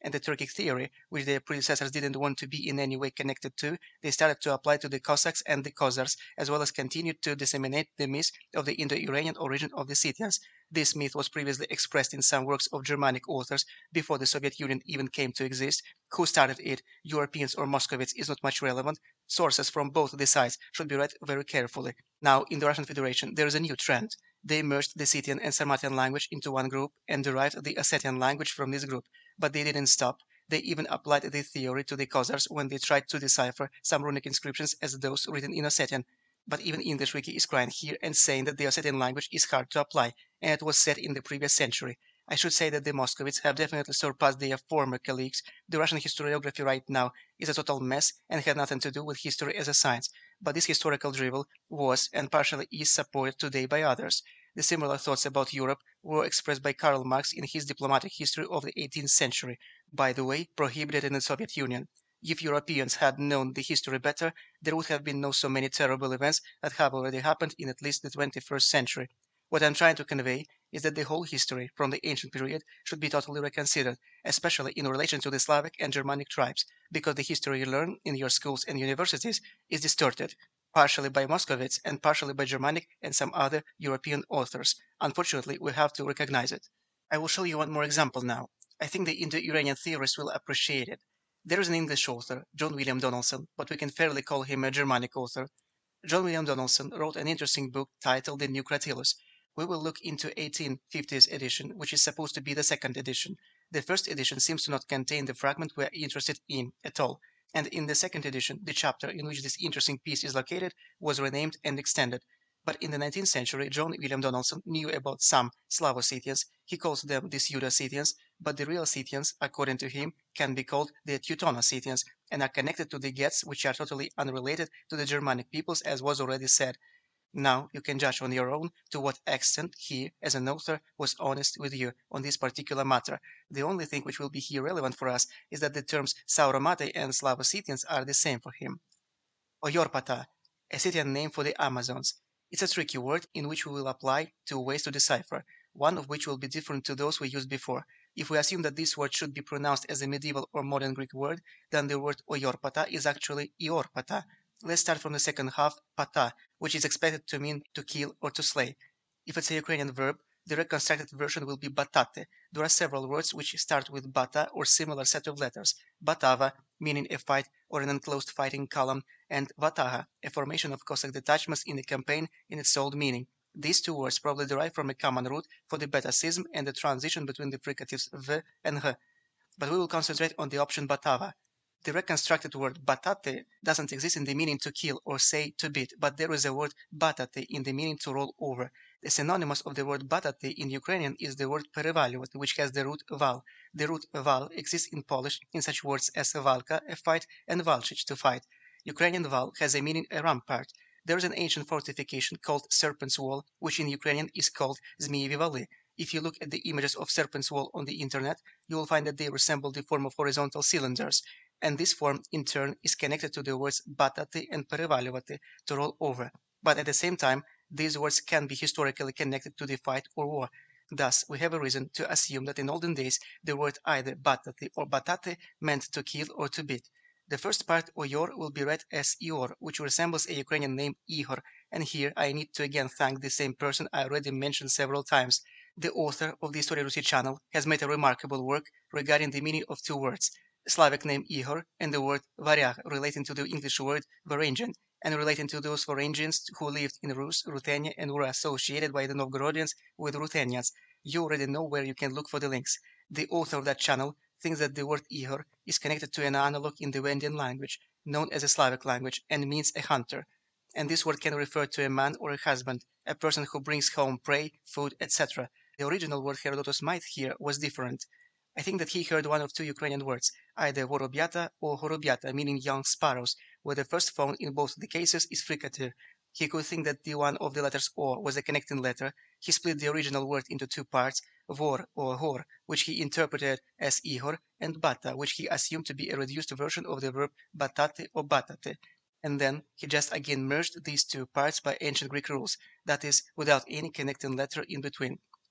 A: and the Turkic theory, which their predecessors didn't want to be in any way connected to, they started to apply to the Cossacks and the Khazars, as well as continued to disseminate the myth of the Indo-Iranian origin of the Scythians. This myth was previously expressed in some works of Germanic authors before the Soviet Union even came to exist. Who started it, Europeans or Moscovites, is not much relevant. Sources from both the sides should be read very carefully. Now, in the Russian Federation, there is a new trend. They merged the Scythian and Sarmatian language into one group and derived the Ossetian language from this group. But they didn't stop. They even applied the theory to the Khazars when they tried to decipher some runic inscriptions as those written in Ossetian. But even English Wiki is crying here and saying that the Ossetian language is hard to apply, and it was said in the previous century. I should say that the Moscovites have definitely surpassed their former colleagues. The Russian historiography right now is a total mess and had nothing to do with history as a science. But this historical drivel was and partially is supported today by others. The similar thoughts about Europe were expressed by Karl Marx in his diplomatic history of the 18th century, by the way, prohibited in the Soviet Union. If Europeans had known the history better, there would have been no so many terrible events that have already happened in at least the 21st century. What I'm trying to convey is that the whole history from the ancient period should be totally reconsidered, especially in relation to the Slavic and Germanic tribes, because the history you learn in your schools and universities is distorted, partially by Moscovites and partially by Germanic and some other European authors. Unfortunately, we have to recognize it. I will show you one more example now. I think the Indo-Iranian theorists will appreciate it. There is an English author, John William Donaldson, but we can fairly call him a Germanic author. John William Donaldson wrote an interesting book titled The New Cratylus. We will look into 1850s edition, which is supposed to be the second edition. The first edition seems to not contain the fragment we are interested in at all, and in the second edition, the chapter in which this interesting piece is located was renamed and extended. But in the 19th century, John William Donaldson knew about some Slavo-Scythians. He calls them the Pseudo-Scythians, but the real Scythians, according to him, can be called the Teutono-Scythians and are connected to the Geats, which are totally unrelated to the Germanic peoples, as was already said. Now you can judge on your own to what extent he, as an author, was honest with you on this particular matter. The only thing which will be here relevant for us is that the terms Sauromate and Slavo-Scythians are the same for him. Oyorpata, a Scythian name for the Amazons. It's a tricky word in which we will apply two ways to decipher, one of which will be different to those we used before. If we assume that this word should be pronounced as a medieval or modern Greek word, then the word Oyorpata is actually Iorpata. Let's start from the second half, pata, which is expected to mean to kill or to slay. If it's a Ukrainian verb, the reconstructed version will be batate. There are several words which start with bata or similar set of letters. Batava, meaning a fight or an enclosed fighting column, and vataha, a formation of Cossack detachments in a campaign in its old meaning. These two words probably derive from a common root for the beta-sism and the transition between the fricatives v and h. But we will concentrate on the option batava. The reconstructed word batate doesn't exist in the meaning to kill or say to beat, but there is a word batate in the meaning to roll over. The synonymous of the word batate in Ukrainian is the word perevaluat, which has the root val. The root val exists in Polish in such words as valka, a fight, and valchich, to fight. Ukrainian val has a meaning a rampart. There is an ancient fortification called Serpent's Wall, which in Ukrainian is called Zmievy Vali. If you look at the images of Serpent's Wall on the internet, you will find that they resemble the form of horizontal cylinders, and this form in turn is connected to the words batati and perevaluati, to roll over. But at the same time, these words can be historically connected to the fight or war. Thus, we have a reason to assume that in olden days the word either batati or batate meant to kill or to beat. The first part, Oyor, will be read as Ior, which resembles a Ukrainian name Ihor, and here I need to again thank the same person I already mentioned several times. The author of the Historia Rusi channel has made a remarkable work regarding the meaning of two words, Slavic name Ihor and the word Varyag, relating to the English word Varangian, and relating to those Varangians who lived in Rus, Ruthenia, and were associated by the Novgorodians with Ruthenians. You already know where you can look for the links. The author of that channel thinks that the word Ihor is connected to an analog in the Vendian language, known as a Slavic language, and means a hunter. And this word can refer to a man or a husband, a person who brings home prey, food, etc. The original word Herodotus might hear was different. I think that he heard one of two Ukrainian words, either vorobyata or horobyata, meaning young sparrows, where the first found in both the cases is fricative. He could think that the one of the letters O was a connecting letter. He split the original word into two parts, vor or hor, which he interpreted as ihor, and bata, which he assumed to be a reduced version of the verb batate or batate. And then he just again merged these two parts by ancient Greek rules, that is, without any connecting letter in between.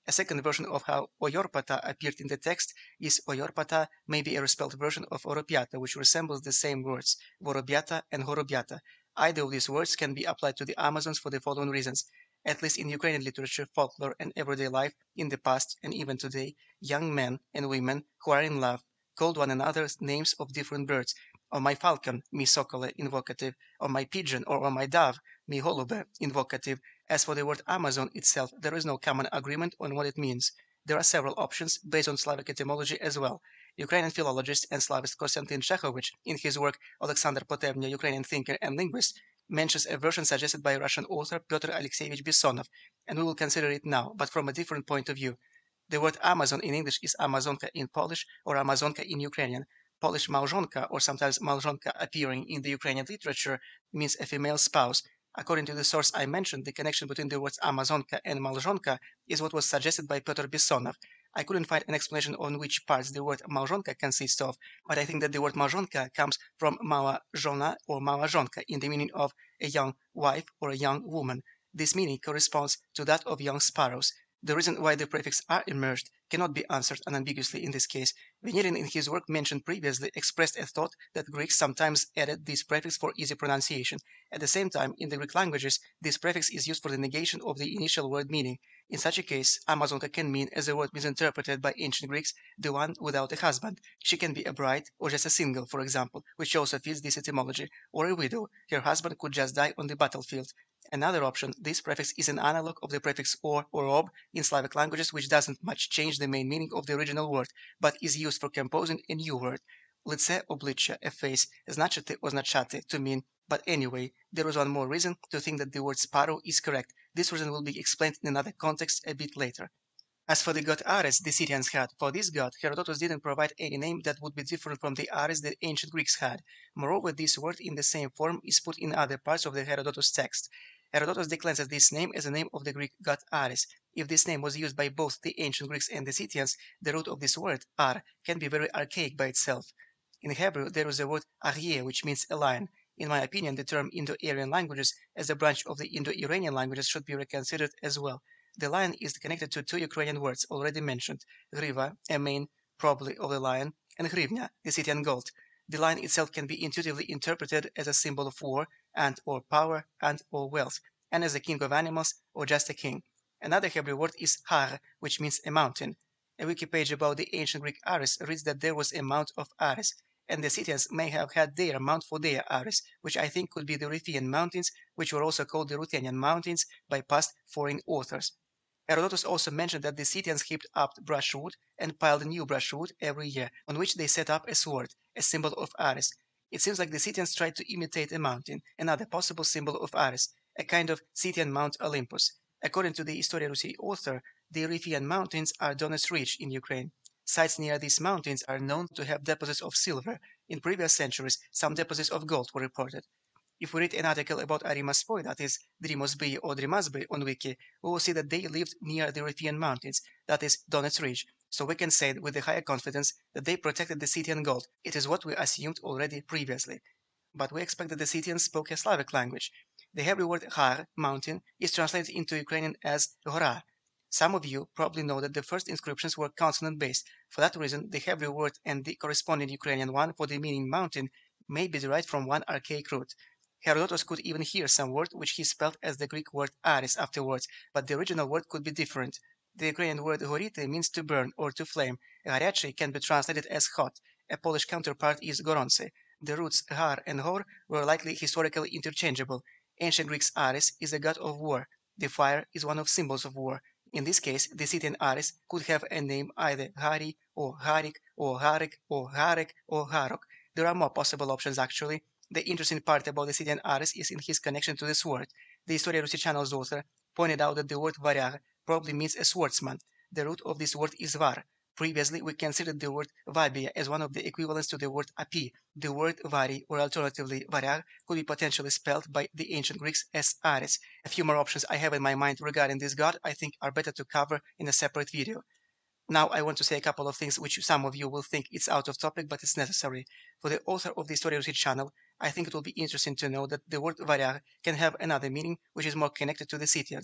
A: A second version of how Oyorpata appeared in the text is Oyorpata may be a respelled version of Oropiata, which resembles the same words, Vorobiata and Horobiata. Either of these words can be applied to the Amazons for the following reasons. At least in Ukrainian literature, folklore, and everyday life, in the past and even today, young men and women who are in love called one another names of different birds. On my falcon, mi sokole, invocative. On my pigeon or on my dove, mi holube, invocative. As for the word Amazon itself, there is no common agreement on what it means. There are several options based on Slavic etymology as well. Ukrainian philologist and Slavist Konstantin Chekhovich, in his work Alexander Potevnya, Ukrainian thinker and linguist, mentions a version suggested by Russian author Pyotr Alexeyevich Bessonov, and we will consider it now, but from a different point of view. The word Amazon in English is Amazonka in Polish or Amazonka in Ukrainian. Polish Małżonka, or sometimes Małżonka appearing in the Ukrainian literature, means a female spouse. According to the source I mentioned, the connection between the words Amazonka and Małżonka is what was suggested by Pyotr Bessonov. I couldn't find an explanation on which parts the word Małżonka consists of, but I think that the word Małżonka comes from mała żona or mała żonka in the meaning of a young wife or a young woman. This meaning corresponds to that of young sparrows. The reason why the prefix "are" emerged cannot be answered unambiguously in this case. Venerin, in his work mentioned previously, expressed a thought that Greeks sometimes added this prefix for easy pronunciation. At the same time, in the Greek languages, this prefix is used for the negation of the initial word meaning. In such a case, Amazonka can mean, as a word misinterpreted by ancient Greeks, the one without a husband. She can be a bride or just a single, for example, which also fits this etymology, or a widow. Her husband could just die on the battlefield. Another option, this prefix is an analog of the prefix or ob in Slavic languages, which doesn't much change the main meaning of the original word, but is used for composing a new word. Lice, oblicze, a face, značiti, označati, to mean. But anyway, there is one more reason to think that the word sparrow is correct. This reason will be explained in another context a bit later. As for the god Ares the Scythians had, for this god, Herodotus didn't provide any name that would be different from the Ares the ancient Greeks had. Moreover, this word in the same form is put in other parts of the Herodotus text. Herodotus declares that this name is the name of the Greek god Ares. If this name was used by both the ancient Greeks and the Scythians, the root of this word, ar, can be very archaic by itself. In Hebrew, there is a word aryeh, which means a lion. In my opinion, the term Indo-Aryan languages as a branch of the Indo-Iranian languages should be reconsidered as well. The lion is connected to two Ukrainian words already mentioned, griva, a mane probably of the lion, and hrivnya, the Scythian gold. The lion itself can be intuitively interpreted as a symbol of war and or power and or wealth, and as a king of animals or just a king. Another Hebrew word is har, which means a mountain. A wiki page about the ancient Greek Ares reads that there was a mount of Ares, and the Scythians may have had their mount for their Ares, which I think could be the Ruthian Mountains, which were also called the Ruthenian Mountains by past foreign authors. Herodotus also mentioned that the Scythians heaped up brushwood and piled new brushwood every year, on which they set up a sword, a symbol of Ares. It seems like the Scythians tried to imitate a mountain, another possible symbol of Ares, a kind of Scythian Mount Olympus. According to the Historia Russi author, the Riphean Mountains are Donetsk Ridge in Ukraine. Sites near these mountains are known to have deposits of silver. In previous centuries, some deposits of gold were reported. If we read an article about Arimaspoy, that is Drimosby or Drimasby on Wiki, we will see that they lived near the Riphean Mountains, that is Donetsk Ridge, so we can say with a higher confidence that they protected the Scythian gold. It is what we assumed already previously. But we expect that the Scythians spoke a Slavic language. The Hebrew word har, mountain, is translated into Ukrainian as hora. Some of you probably know that the first inscriptions were consonant-based. For that reason, the Hebrew word and the corresponding Ukrainian one for the meaning mountain may be derived from one archaic root. Herodotus could even hear some word which he spelled as the Greek word Ares afterwards, but the original word could be different. The Ukrainian word horite means to burn or to flame. Горячий can be translated as hot. A Polish counterpart is gorący. The roots har and hor were likely historically interchangeable. Ancient Greek's Ares is a god of war. The fire is one of symbols of war. In this case, the Scythian Ares could have a name either Hari or Harik or Harik or Harek or Harok. There are more possible options actually. The interesting part about the Scythian Ares is in his connection to this word. The Historia Russi channel's author pointed out that the word varyar probably means a swordsman. The root of this word is var. Previously, we considered the word vabia as one of the equivalents to the word api. The word vari, or alternatively varyar, could be potentially spelled by the ancient Greeks as Ares. A few more options I have in my mind regarding this god I think are better to cover in a separate video. Now I want to say a couple of things which some of you will think it's out of topic, but it's necessary. For the author of the Historia Russi channel, I think it will be interesting to know that the word varyar can have another meaning which is more connected to the Scythians.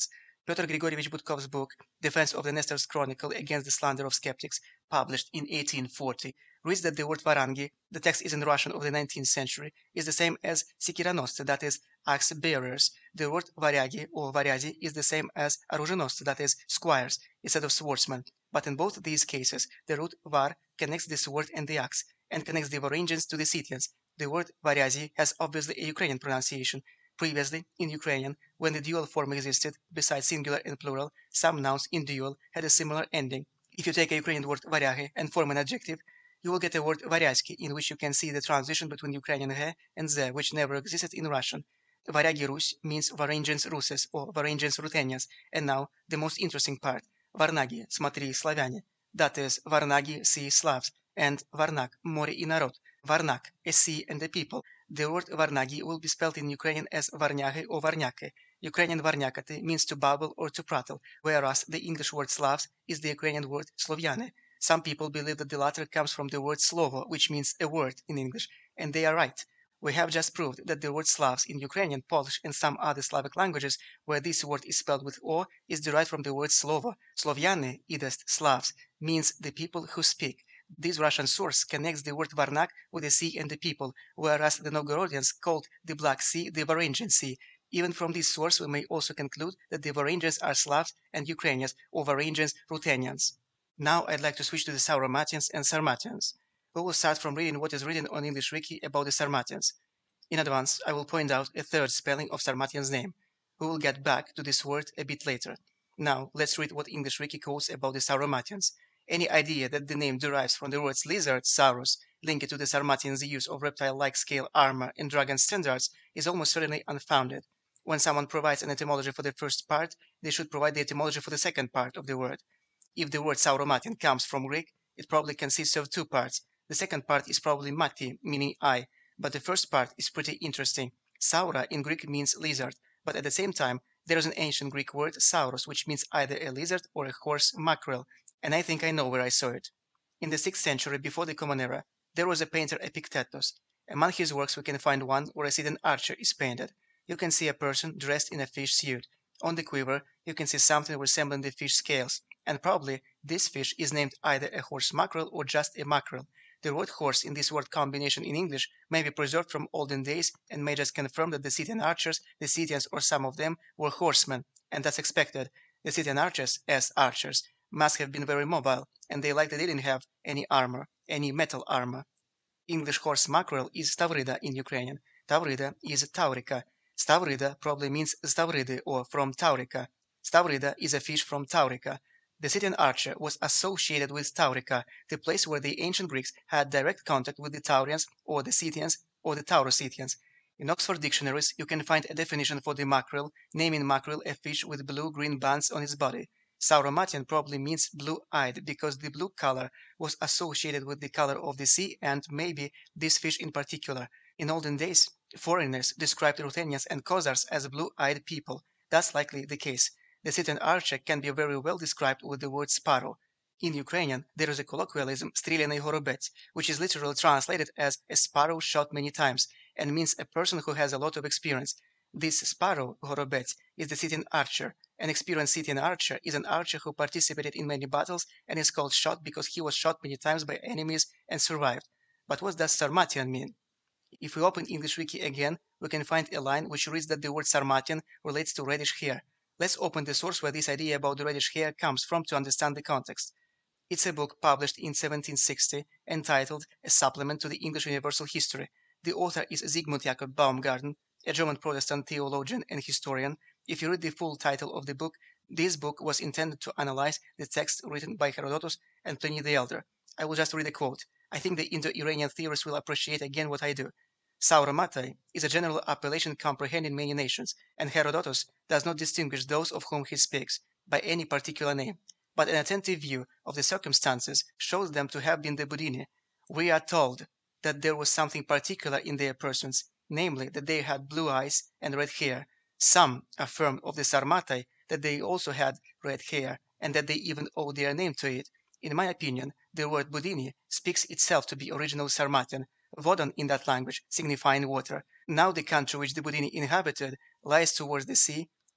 A: Pyotr Grigorievich Budkov's book, Defense of the Nestor's Chronicle Against the Slander of Skeptics, published in 1840, reads that the word Varangi, the text is in Russian of the 19th century, is the same as Sekironosцы, that is, axe bearers. The word Varyagi or Varyazi is the same as Оруженосцы, that is, squires, instead of swordsmen. But in both these cases, the root var connects the sword and the axe, and connects the Varangians to the Scythians. The word Varyazi has obviously a Ukrainian pronunciation. Previously, in Ukrainian, when the dual form existed, besides singular and plural, some nouns in dual had a similar ending. If you take a Ukrainian word varyagi and form an adjective, you will get a word varyazki, in which you can see the transition between Ukrainian he and ze, which never existed in Russian. Varyagi Rus means Varangians Ruses or Varangians Ruthenians, and now the most interesting part. Varnagi, смотри, славяне. That is, Varnagi, see Slavs, and Varnak, море и народ. Varnak, a sea and a people. The word Varnagi will be spelled in Ukrainian as Varnyagi or Varnyake. Ukrainian Varnyakati means to babble or to prattle, whereas the English word Slavs is the Ukrainian word Slovyane. Some people believe that the latter comes from the word Slovo, which means a word in English, and they are right. We have just proved that the word Slavs in Ukrainian, Polish, and some other Slavic languages, where this word is spelled with O, is derived from the word Slovo. Slovyane, i.e. Slavs, means the people who speak. This Russian source connects the word Varnak with the sea and the people, whereas the Novgorodians called the Black Sea the Varangian Sea. Even from this source, we may also conclude that the Varangians are Slavs and Ukrainians, or Varangians Ruthenians. Now I'd like to switch to the Sauromatins and Sarmatians. We will start from reading what is written on English Wiki about the Sarmatians. In advance, I will point out a third spelling of Sarmatian's name. We will get back to this word a bit later. Now, let's read what English Wiki quotes about the Sauromatians. Any idea that the name derives from the words lizard, saurus, linked to the Sarmatians' use of reptile-like scale armor and dragon standards, is almost certainly unfounded. When someone provides an etymology for the first part, they should provide the etymology for the second part of the word. If the word Sauromatian comes from Greek, it probably consists of two parts. The second part is probably mati, meaning eye, but the first part is pretty interesting. Saura in Greek means lizard, but at the same time, there is an ancient Greek word saurus, which means either a lizard or a horse mackerel, and I think I know where I saw it. In the 6th century before the Common Era, there was a painter Epictetus. Among his works we can find one where a Scythian archer is painted. You can see a person dressed in a fish suit. On the quiver, you can see something resembling the fish scales, and probably this fish is named either a horse mackerel or just a mackerel. The word horse in this word combination in English may be preserved from olden days and may just confirm that the Scythian archers, the Scythians or some of them, were horsemen, and that's expected. The Scythian archers, as archers, must have been very mobile, and they likely didn't have any armor, any metal armor. English horse mackerel is stavrida in Ukrainian. Tavrida is taurika. Stavrida probably means stavridy or from taurika. Stavrida is a fish from Taurica. The Scythian archer was associated with Taurica, the place where the ancient Greeks had direct contact with the Taurians or the Scythians or the Tauroscythians. In Oxford dictionaries, you can find a definition for the mackerel, naming mackerel a fish with blue-green bands on its body. Sauromatian probably means blue-eyed because the blue color was associated with the color of the sea and maybe this fish in particular. In olden days, foreigners described Ruthenians and Khazars as blue-eyed people. That's likely the case. The Scythian archer can be very well described with the word sparrow. In Ukrainian, there is a colloquialism "strelянный горобець," which is literally translated as a sparrow shot many times, and means a person who has a lot of experience. This sparrow, горобець, is the Scythian archer. An experienced Scythian archer is an archer who participated in many battles and is called shot because he was shot many times by enemies and survived. But what does Sarmatian mean? If we open English Wiki again, we can find a line which reads that the word Sarmatian relates to reddish hair. Let's open the source where this idea about the reddish hair comes from to understand the context. It's a book published in 1760 entitled A Supplement to the English Universal History. The author is Zygmunt Jakob Baumgarten, a German Protestant theologian and historian. If you read the full title of the book, this book was intended to analyze the text written by Herodotus and Pliny the Elder. I will just read a quote. I think the Indo-Iranian theorists will appreciate again what I do. Sauromatai is a general appellation comprehending many nations, and Herodotus does not distinguish those of whom he speaks by any particular name, but an attentive view of the circumstances shows them to have been the Budini. We are told that there was something particular in their persons, namely that they had blue eyes and red hair. Some affirm of the Sarmatai that they also had red hair, and that they even owe their name to it. In my opinion, the word Budini speaks itself to be original Sarmatian, Vodon in that language, signifying water. Now the country which the Budini inhabited lies towards the sea,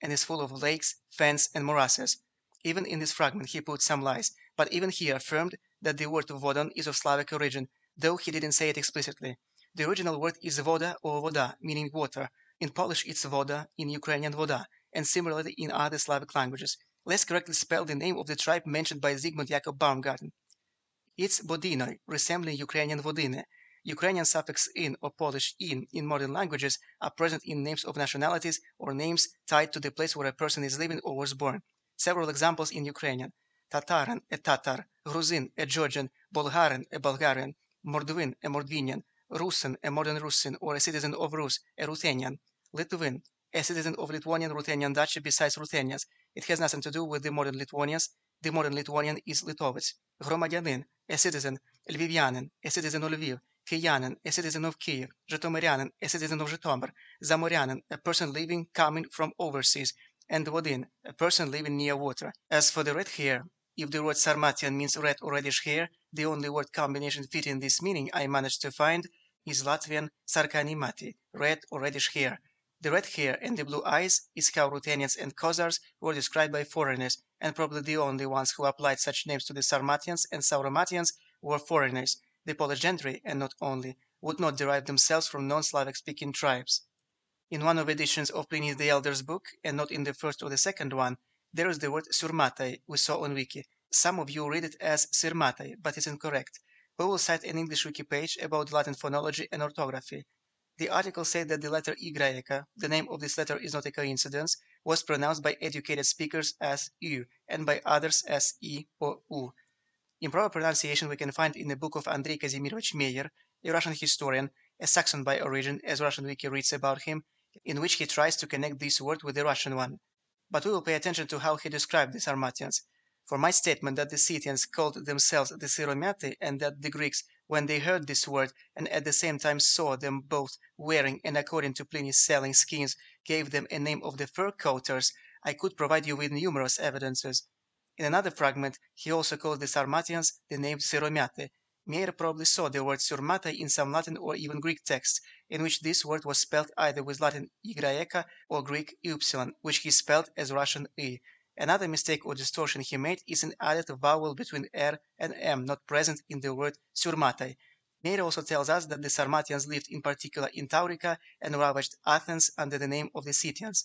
A: and is full of lakes, fens, and morasses. Even in this fragment he put some lies, but even he affirmed that the word vodon is of Slavic origin, though he didn't say it explicitly. The original word is voda or voda, meaning water. In Polish it's voda, in Ukrainian voda, and similarly in other Slavic languages. Let's correctly spell the name of the tribe mentioned by Zygmunt Jakob Baumgarten. It's Bodinoi, resembling Ukrainian Vodine. Ukrainian suffix in or Polish in modern languages are present in names of nationalities or names tied to the place where a person is living or was born. Several examples in Ukrainian: Tataran, a Tatar; Gruzin, a Georgian; Bulgarian, a Bulgarian; Mordvin, a Mordvinian; Rusin, a modern Rusin or a citizen of Rus, a Ruthenian; Litvin, a citizen of Lithuanian Ruthenian Duchy besides Ruthenians. It has nothing to do with the modern Lithuanians. The modern Lithuanian is Litovets. Gromadianin, a citizen; Lvivianin, a citizen of Lviv; Kyanin, a citizen of Kiev; Zhytomyrianin, a citizen of Zhytomyr; Zamoryanin, a person living coming from overseas; and Vodin, a person living near water. As for the red hair, if the word Sarmatian means red or reddish hair, the only word combination fitting this meaning I managed to find is Latvian Sarkanimati, red or reddish hair. The red hair and the blue eyes is how Ruthenians and Khazars were described by foreigners, and probably the only ones who applied such names to the Sarmatians and Sauromatians were foreigners. The Polish gentry, and not only, would not derive themselves from non-Slavic speaking tribes. In one of the editions of Pliny the Elder's book, and not in the first or the second one, there is the word Surmatai we saw on Wiki. Some of you read it as Sirmatai, but it's incorrect. We will cite an English Wiki page about Latin phonology and orthography. The article said that the letter Y, the name of this letter is not a coincidence, was pronounced by educated speakers as U and by others as I or U. Improper pronunciation we can find in the book of Andrei Kazimirovich Meyer, a Russian historian, a Saxon by origin, as Russian Wiki reads about him, in which he tries to connect this word with the Russian one. But we will pay attention to how he described the Sarmatians. For my statement that the Scythians called themselves the Siromati, and that the Greeks, when they heard this word and at the same time saw them both wearing and according to Pliny selling skins, gave them a name of the fur coaters, I could provide you with numerous evidences. In another fragment he also called the Sarmatians the name Siromate. Meyer probably saw the word Surmata in some Latin or even Greek texts, in which this word was spelled either with Latin Y or Greek Y, which he spelled as Russian I. Another mistake or distortion he made is an added vowel between R and M not present in the word Surmatai. Meyer also tells us that the Sarmatians lived in particular in Taurica and ravaged Athens under the name of the Scythians.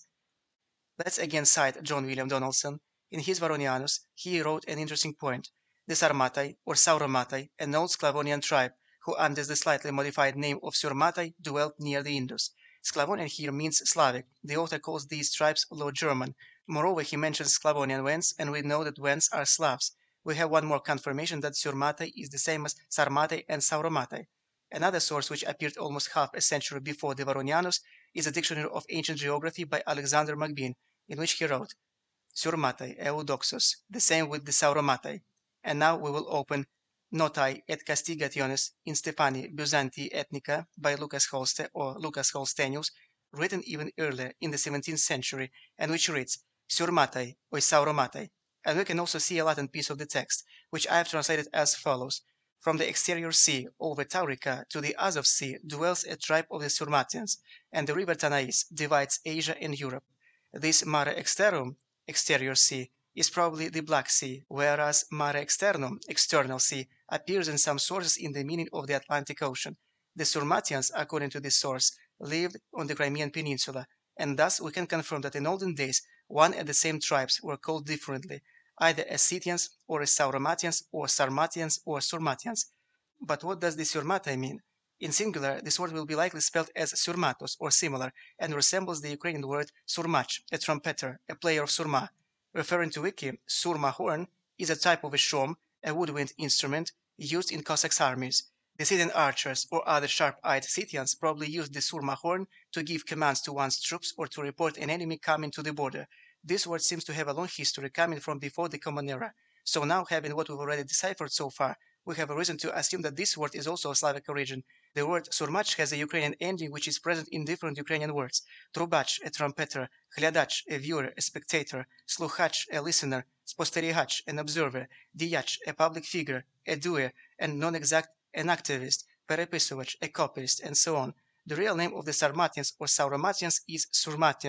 A: Let's again cite John William Donaldson. In his Varonianus, he wrote an interesting point. The Sarmatai, or Sauromatai, an old Sclavonian tribe, who under the slightly modified name of Surmatai dwelt near the Indus. Sclavonian here means Slavic. The author calls these tribes Low German. Moreover, he mentions Sclavonian Wends, and we know that Wends are Slavs. We have one more confirmation that Surmatai is the same as Sarmatai and Sauromatai. Another source which appeared almost half a century before the Varonianus is a dictionary of ancient geography by Alexander Macbean, in which he wrote Surmatai, Eudoxos, the same with the Sauromatai. And now we will open Notae et Castigationes in Stephani Byzantii Ethnica by Lucas Holste or Lucas Holstenius, written even earlier in the 17th century, and which reads Surmatai or Sauromatai. And we can also see a Latin piece of the text, which I have translated as follows. From the exterior sea over Taurica to the Azov Sea dwells a tribe of the Surmatians, and the river Tanais divides Asia and Europe. This mare exterum, exterior sea, is probably the Black Sea, whereas mare externum, external sea, appears in some sources in the meaning of the Atlantic Ocean. The Surmatians, according to this source, lived on the Crimean Peninsula, and thus we can confirm that in olden days one and the same tribes were called differently, either as Scythians or as Sauromatians or Sarmatians or Surmatians. But what does the Surmatai mean? In singular, this word will be likely spelled as surmatos or similar, and resembles the Ukrainian word surmach, a trumpeter, a player of surma. Referring to Wiki, surma horn is a type of a shom, a woodwind instrument used in Cossacks' armies. The Scythian archers or other sharp-eyed Scythians probably used the surma horn to give commands to one's troops or to report an enemy coming to the border. This word seems to have a long history coming from before the Common Era. So now, having what we've already deciphered so far, we have a reason to assume that this word is also of Slavic origin. The word surmach has a Ukrainian ending which is present in different Ukrainian words. Trubach, a trumpeter; Hlyadach, a viewer, a spectator; Sluchach, a listener; Sposterigach, an observer; Diach, a public figure, a doer, and non-exact, an activist; Perepisovach, a copyist, and so on. The real name of the Sarmatians or Sauromatians is Surmatians.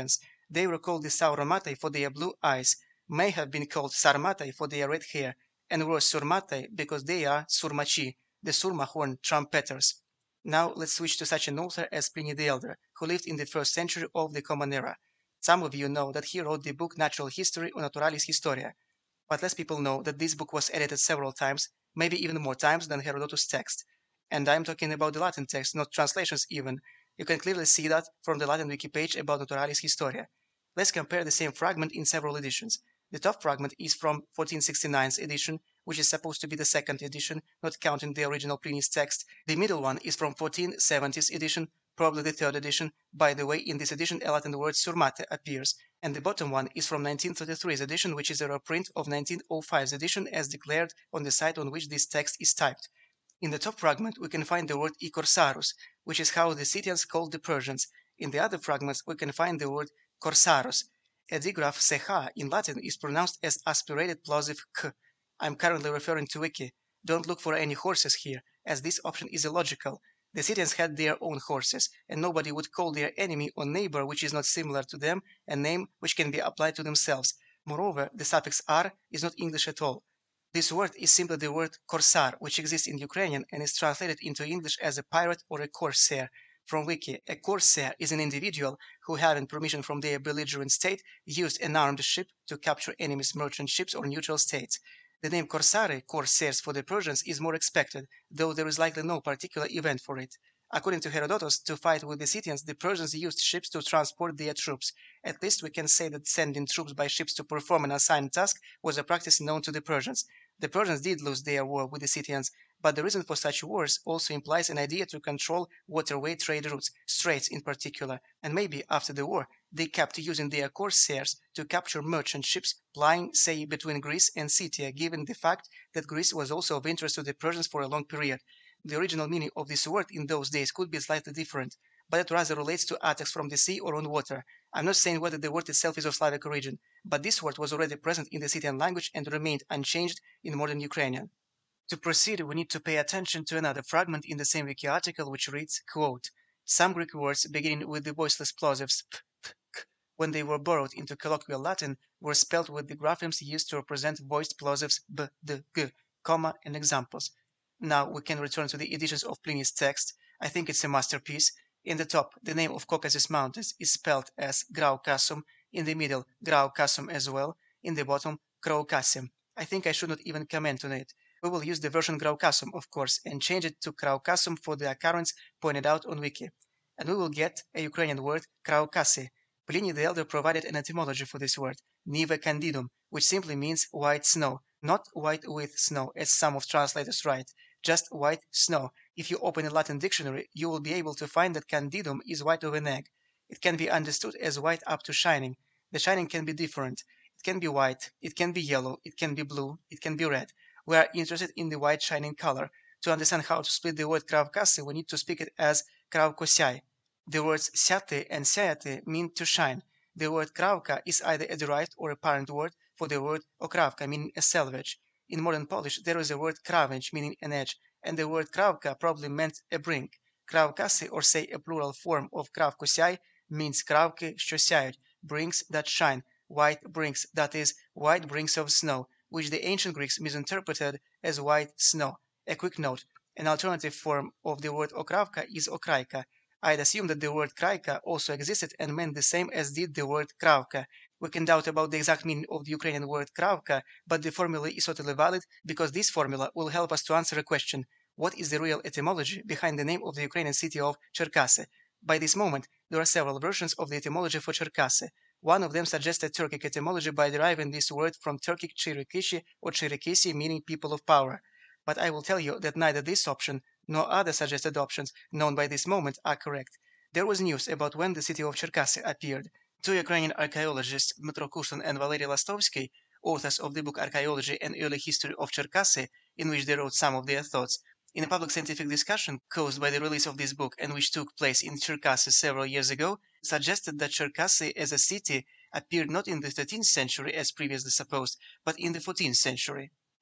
A: They were called the Sauromatai for their blue eyes, may have been called Sarmatai for their red hair, and were Surmatai because they are Surmachi, the Surma horn trumpeters. Now let's switch to such an author as Pliny the Elder, who lived in the 1st century of the Common Era. Some of you know that he wrote the book Natural History or Naturalis Historia, but less people know that this book was edited several times, maybe even more times than Herodotus' text. And I'm talking about the Latin text, not translations even. You can clearly see that from the Latin wiki page about Naturalis Historia. Let's compare the same fragment in several editions. The top fragment is from 1469's edition, which is supposed to be the second edition, not counting the original Pliny's text. The middle one is from 1470's edition, probably the third edition. By the way, in this edition a Latin word surmate appears. And the bottom one is from 1933's edition, which is a reprint of 1905's edition as declared on the site on which this text is typed. In the top fragment we can find the word Ikorsarus, which is how the Scythians called the Persians. In the other fragments we can find the word Corsaros. A digraph ch in Latin is pronounced as aspirated plosive k. I'm currently referring to wiki. Don't look for any horses here, as this option is illogical. The Scythians had their own horses, and nobody would call their enemy or neighbor which is not similar to them a name which can be applied to themselves. Moreover, the suffix "ar" is not English at all. This word is simply the word "corsar," which exists in Ukrainian and is translated into English as a pirate or a corsair. From wiki, a corsair is an individual who, having permission from their belligerent state, used an armed ship to capture enemy's merchant ships or neutral states. The name corsari, corsairs for the Persians, is more expected, though there is likely no particular event for it. According to Herodotus, to fight with the Scythians, the Persians used ships to transport their troops. At least we can say that sending troops by ships to perform an assigned task was a practice known to the Persians. The Persians did lose their war with the Scythians, but the reason for such wars also implies an idea to control waterway trade routes, straits in particular, and maybe after the war they kept using their corsairs to capture merchant ships plying, say, between Greece and Scythia, given the fact that Greece was also of interest to the Persians for a long period. The original meaning of this word in those days could be slightly different, but it rather relates to attacks from the sea or on water. I'm not saying whether the word itself is of Slavic origin, but this word was already present in the Scythian language and remained unchanged in modern Ukrainian. To proceed, we need to pay attention to another fragment in the same wiki article which reads, quote, "Some Greek words beginning with the voiceless plosives p, p, k, when they were borrowed into colloquial Latin, were spelled with the graphemes used to represent voiced plosives b, d, g, comma, and examples." Now we can return to the editions of Pliny's text. I think it's a masterpiece. In the top, the name of Caucasus Mountains is spelled as Graukasum, in the middle, Graukasum as well, in the bottom, Kraukasim. I think I should not even comment on it. We will use the version Graukasum, of course, and change it to Kraukasum for the occurrence pointed out on wiki. And we will get a Ukrainian word, Kraukasi. Pliny the Elder provided an etymology for this word, Nive candidum, which simply means white snow, not white with snow, as some of translators write, just white snow. If you open a Latin dictionary, you will be able to find that candidum is white of an egg. It can be understood as white up to shining. The shining can be different. It can be white, it can be yellow, it can be blue, it can be red. We are interested in the white shining color. To understand how to split the word kravkasi, we need to speak it as kravkosiai. The words syate and syate mean to shine. The word kravka is either a derived or a parent word for the word okravka, meaning a selvage. In modern Polish, there is a word krawędź, meaning an edge, and the word kravka probably meant a brink. Kravkasi, or say a plural form of kravkosiai, means kravki що сяють, brinks that shine, white brinks, that is, white brinks of snow, which the ancient Greeks misinterpreted as white snow. A quick note, an alternative form of the word okravka is okraika. I'd assume that the word kraika also existed and meant the same as did the word kravka. We can doubt about the exact meaning of the Ukrainian word kravka, but the formula is totally valid because this formula will help us to answer a question: what is the real etymology behind the name of the Ukrainian city of Cherkasy? By this moment, there are several versions of the etymology for Cherkasy. One of them suggests a Turkic etymology by deriving this word from Turkic Chirikishi or Chirikisi, meaning people of power. But I will tell you that neither this option nor other suggested options known by this moment are correct. There was news about when the city of Cherkasy appeared. Two Ukrainian archaeologists, Dmytro Kushin and Valery Lastovsky, authors of the book Archaeology and Early History of Cherkasy, in which they wrote some of their thoughts, in a public scientific discussion caused by the release of this book and which took place in Cherkasy several years ago, suggested that Cherkasy as a city appeared not in the 13th century as previously supposed, but in the 14th century.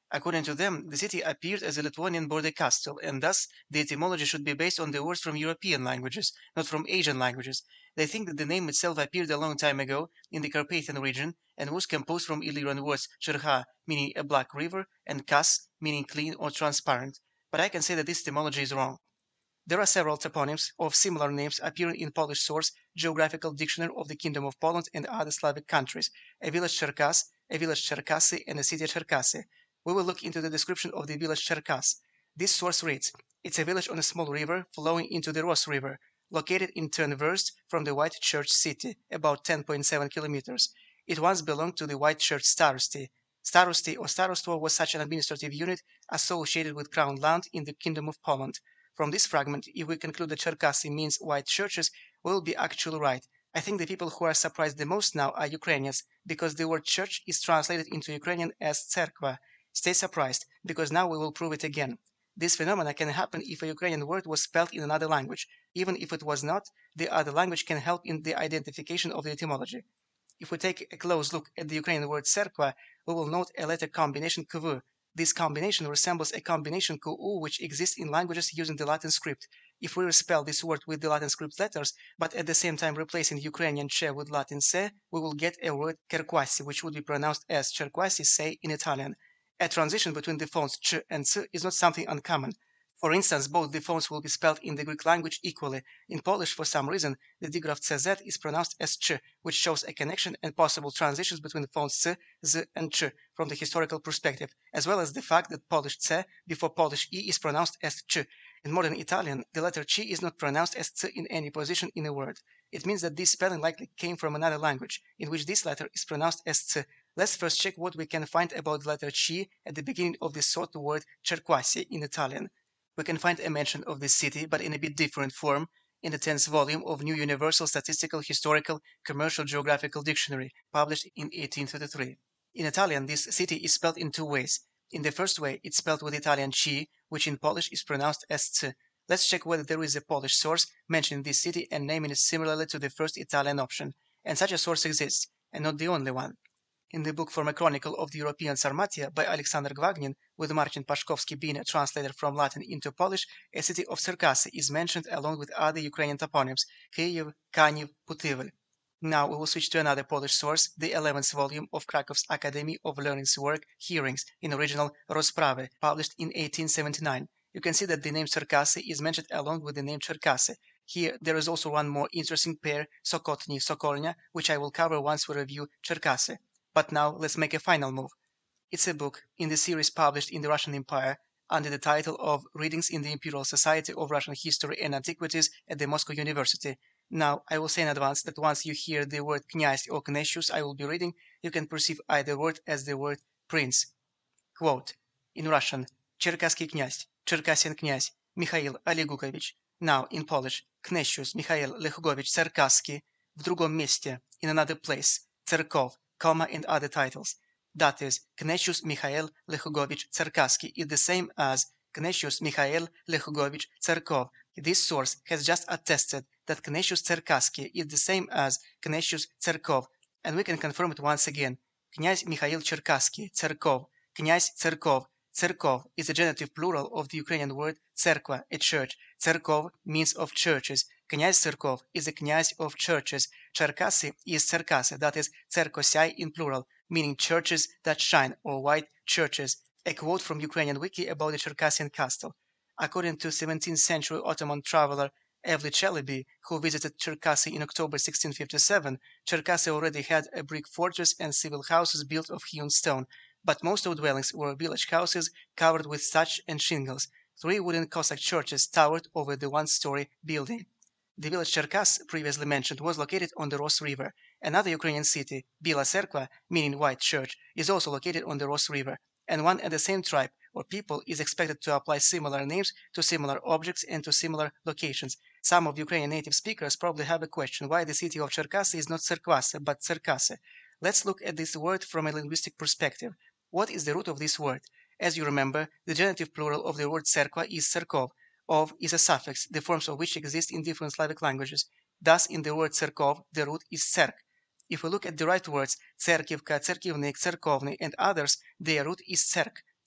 A: According to them, the city appeared as a Lithuanian border castle, and thus the etymology should be based on the words from European languages, not from Asian languages. They think that the name itself appeared a long time ago in the Carpathian region and was composed from Illyrian words cherha, meaning a black river, and kas, meaning clean or transparent. But I can say that this etymology is wrong. There are several toponyms of similar names appearing in Polish source Geographical Dictionary of the Kingdom of Poland and other Slavic countries, a village Cherkas, a village Cherkasy, and a city Cherkasy. We will look into the description of the village Cherkas. This source reads, it's a village on a small river flowing into the Ros River, located in 10 versts from the White Church city, about 10.7 kilometers. It once belonged to the White Church Starosti. Starosti or Starostvo was such an administrative unit associated with crown land in the Kingdom of Poland. From this fragment, if we conclude that Cherkasy means white churches, we will be actually right. I think the people who are surprised the most now are Ukrainians, because the word church is translated into Ukrainian as tserkva. Stay surprised, because now we will prove it again. This phenomena can happen if a Ukrainian word was spelled in another language. Even if it was not, the other language can help in the identification of the etymology. If we take a close look at the Ukrainian word tserkva, we will note a letter combination kv. This combination resembles a combination ku which exists in languages using the Latin script. If we respell this word with the Latin script letters, but at the same time replacing Ukrainian che with Latin se, we will get a word kerkwasi, which would be pronounced as cerquasi se in Italian. A transition between the phones ch and ts is not something uncommon. For instance, both the phones will be spelled in the Greek language equally. In Polish, for some reason, the digraph cz is pronounced as ch, which shows a connection and possible transitions between the phones ц, z, and ch from the historical perspective, as well as the fact that Polish c before Polish e is pronounced as ch. In modern Italian, the letter chi is not pronounced as ц in any position in a word. It means that this spelling likely came from another language, in which this letter is pronounced as ц. Let's first check what we can find about the letter chi at the beginning of the sought word cerquasi in Italian. We can find a mention of this city, but in a bit different form, in the 10th volume of New Universal Statistical Historical Commercial Geographical Dictionary, published in 1833. In Italian, this city is spelled in two ways. In the first way, it's spelled with Italian chi, which in Polish is pronounced as ц. Let's check whether there is a Polish source mentioning this city and naming it similarly to the first Italian option. And such a source exists, and not the only one. In the book from a chronicle of the European Sarmatia by Alexander Gwagnin, with Marcin Paszkowski being a translator from Latin into Polish, a city of Cerkasy is mentioned along with other Ukrainian toponyms, Kyiv, Kaniv, Putyvl. Now we will switch to another Polish source, the 11th volume of Krakow's Academy of Learning's work, Hearings, in original Rozprawy, published in 1879. You can see that the name Cerkasy is mentioned along with the name Cherkasy. Here there is also one more interesting pair, Sokotny, Sokolnya, which I will cover once we review Cherkasy. But now let's make a final move. It's a book in the series published in the Russian Empire under the title of Readings in the Imperial Society of Russian History and Antiquities at the Moscow University. Now, I will say in advance that once you hear the word knyaz or knesius I will be reading, you can perceive either word as the word prince. Quote, in Russian, Cherkasский князь, Черкасин князь, Mikhail Олегукович. Now, in Polish, Knesius Mikhail Lechgovich Cerkaski, в другом месте, in another place, Cerkov, comma, and other titles. That is, Knesius Mikhail Lechgovich Cerkaski is the same as Knesius Mikhail Lechgovich Cerkov. This source has just attested that Knesius Cerkaski is the same as Knesius Cerkov, and we can confirm it once again. Князь Mikhail Cherkassky, Cerkov, Князь Cerkov. Cerkov is the genitive plural of the Ukrainian word cerkva, a church. Cerkov means of churches. Князь Cerkov is a knyaz of churches. Cherkasy is Cerkasy, that is Cerkosy in plural, meaning churches that shine, or white churches. A quote from Ukrainian wiki about the Cherkassian castle. According to 17th century Ottoman traveler Evli Chelebi, who visited Cherkasy in October 1657, Cherkasy already had a brick fortress and civil houses built of hewn stone, but most of the dwellings were village houses covered with thatch and shingles. 3 wooden Cossack churches towered over the one-story building. The village Cherkas, previously mentioned, was located on the Ros River. Another Ukrainian city, Bila Cerkva, meaning White Church, is also located on the Ros River, and one and the same tribe or people is expected to apply similar names to similar objects and to similar locations. Some of Ukrainian native speakers probably have a question why the city of Cherkasy is not Cerkvasy but Cerkasy. Let's look at this word from a linguistic perspective. What is the root of this word? As you remember, the genitive plural of the word cerkva is cerkov. Of is a suffix, the forms of which exist in different Slavic languages. Thus, in the word cerkov, the root is cerk. If we look at the right words, cerkivka, cerkivnik, cerkovny, and others, their root is cerk.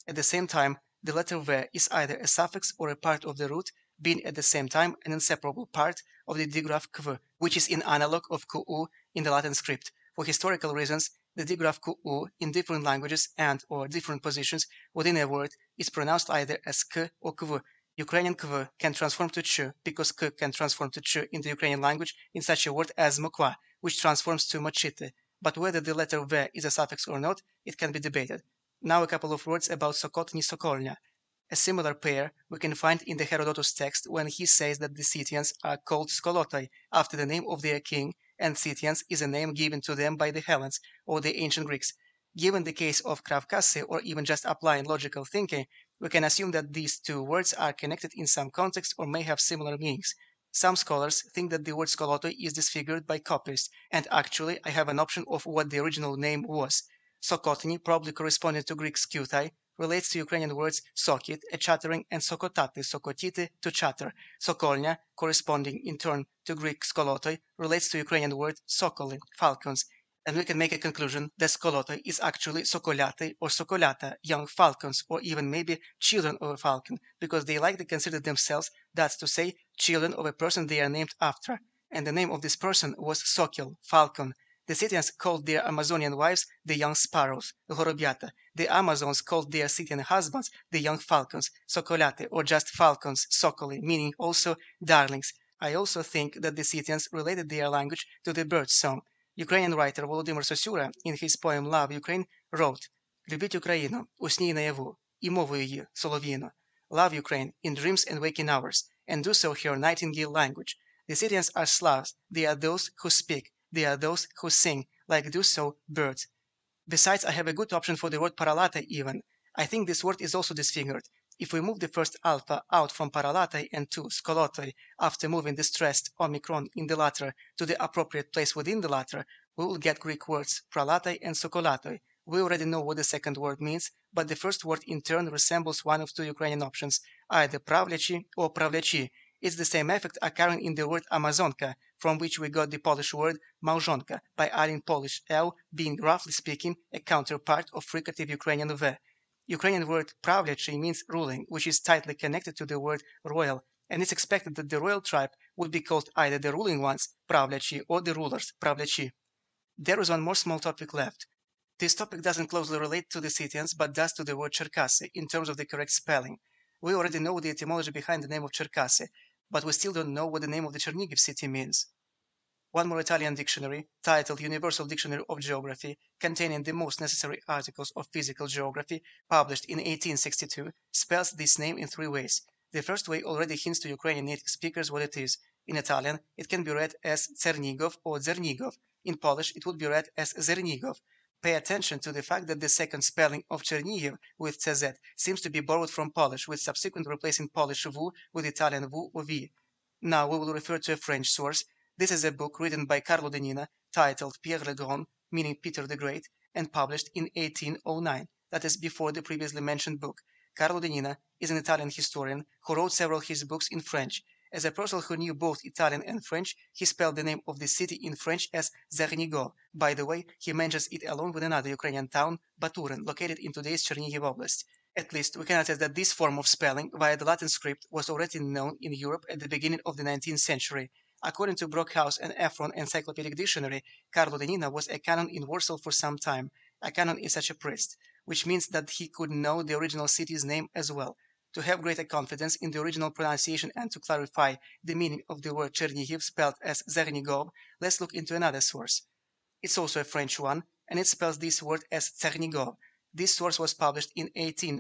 A: At the same time, the letter V is either a suffix or a part of the root, being at the same time an inseparable part of the digraph kv, which is in analog of ku in the Latin script. For historical reasons, the digraph ku in different languages and or different positions within a word is pronounced either as k or kv. Ukrainian kv can transform to ch because k can transform to ch in the Ukrainian language in such a word as mokva, which transforms to mochite. But whether the letter V is a suffix or not, it can be debated. Now a couple of words about Sokotny Sokolnya. A similar pair we can find in the Herodotus text when he says that the Scythians are called Skolotai after the name of their king, and Scythians is a name given to them by the Hellenes or the ancient Greeks. Given the case of Kravkase, or even just applying logical thinking, we can assume that these two words are connected in some context or may have similar meanings. Some scholars think that the word Skolotoi is disfigured by copyists, and actually I have an option of what the original name was. Sokotny, probably corresponding to Greek skutai, relates to Ukrainian words sokit, a chattering, and sokotate, sokotite, to chatter. Sokolnya, corresponding in turn to Greek skolotoi, relates to Ukrainian word sokoli, falcons. And we can make a conclusion that skolotoi is actually sokolate or sokolata, young falcons, or even maybe children of a falcon, because they like to consider themselves, that's to say, children of a person they are named after. And the name of this person was Sokol, falcon. The Scythians called their Amazonian wives the young sparrows, Horobiata. The Amazons called their Scythian husbands the young falcons, Sokolate, or just falcons, Sokoli, meaning also darlings. I also think that the Scythians related their language to the bird song. Ukrainian writer Volodymyr Sosura, in his poem Love Ukraine, wrote «Любіть Україну, усній наяву, і мову її, солов'їну. Love Ukraine in dreams and waking hours, and do so her nightingale language. The Scythians are Slavs, they are those who speak, they are those who sing, like do so birds. Besides, I have a good option for the word paralata even. I think this word is also disfigured. If we move the first alpha out from paralate and to skolotoi after moving the stressed omicron in the latter to the appropriate place within the latter, we will get Greek words pralate and sokolatoi. We already know what the second word means, but the first word in turn resembles one of two Ukrainian options, either pravlechi or pravlechi. It's the same effect occurring in the word Amazonka, from which we got the Polish word małżonka, by adding Polish L, being roughly speaking a counterpart of fricative Ukrainian V. Ukrainian word pravlechi means ruling, which is tightly connected to the word royal, and it's expected that the royal tribe would be called either the ruling ones, pravlechi, or the rulers, pravlechi. There is one more small topic left. This topic doesn't closely relate to the Scythians, but does to the word Cherkasy in terms of the correct spelling. We already know the etymology behind the name of Cherkasy, but we still don't know what the name of the Chernihiv city means. One more Italian dictionary, titled Universal Dictionary of Geography, containing the most necessary articles of physical geography, published in 1862, spells this name in three ways. The first way already hints to Ukrainian native speakers what it is. In Italian, it can be read as Czernigov or Zernigov. In Polish, it would be read as Zernigov. Pay attention to the fact that the second spelling of Chernihiv with CZ seems to be borrowed from Polish, with subsequent replacing Polish V with Italian V or V. Now we will refer to a French source. This is a book written by Carlo Denina, titled Pierre le Grand, meaning Peter the Great, and published in 1809, that is before the previously mentioned book. Carlo Denina is an Italian historian who wrote several of his books in French. As a person who knew both Italian and French, he spelled the name of the city in French as Zernigov. By the way, he mentions it along with another Ukrainian town, Baturin, located in today's Chernihiv Oblast. At least, we can attest that this form of spelling via the Latin script was already known in Europe at the beginning of the 19th century. According to Brockhaus and Ephron Encyclopedic Dictionary, Carlo Denina was a canon in Warsaw for some time. A canon is such a priest, which means that he could know the original city's name as well. To have greater confidence in the original pronunciation and to clarify the meaning of the word Chernihiv spelled as Zernigov, let's look into another source. It's also a French one, and it spells this word as Czernigov. This source was published in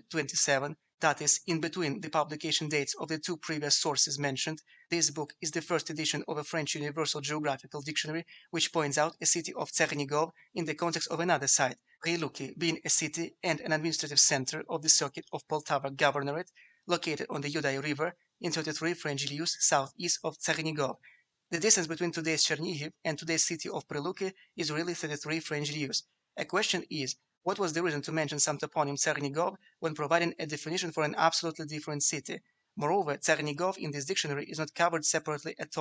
A: 1827, that is, in between the publication dates of the two previous sources mentioned. This book is the first edition of a French Universal Geographical Dictionary, which points out a city of Czernigov in the context of another site, Priluki, being a city and an administrative center of the circuit of Poltava Governorate, located on the Yudai River in 33 French leagues southeast of Czernigov. The distance between today's Chernihiv and today's city of Priluki is really 33 French leagues. A question is, what was the reason to mention some toponym Czernigov when providing a definition for an absolutely different city? Moreover, Czernigov in this dictionary is not covered separately at all.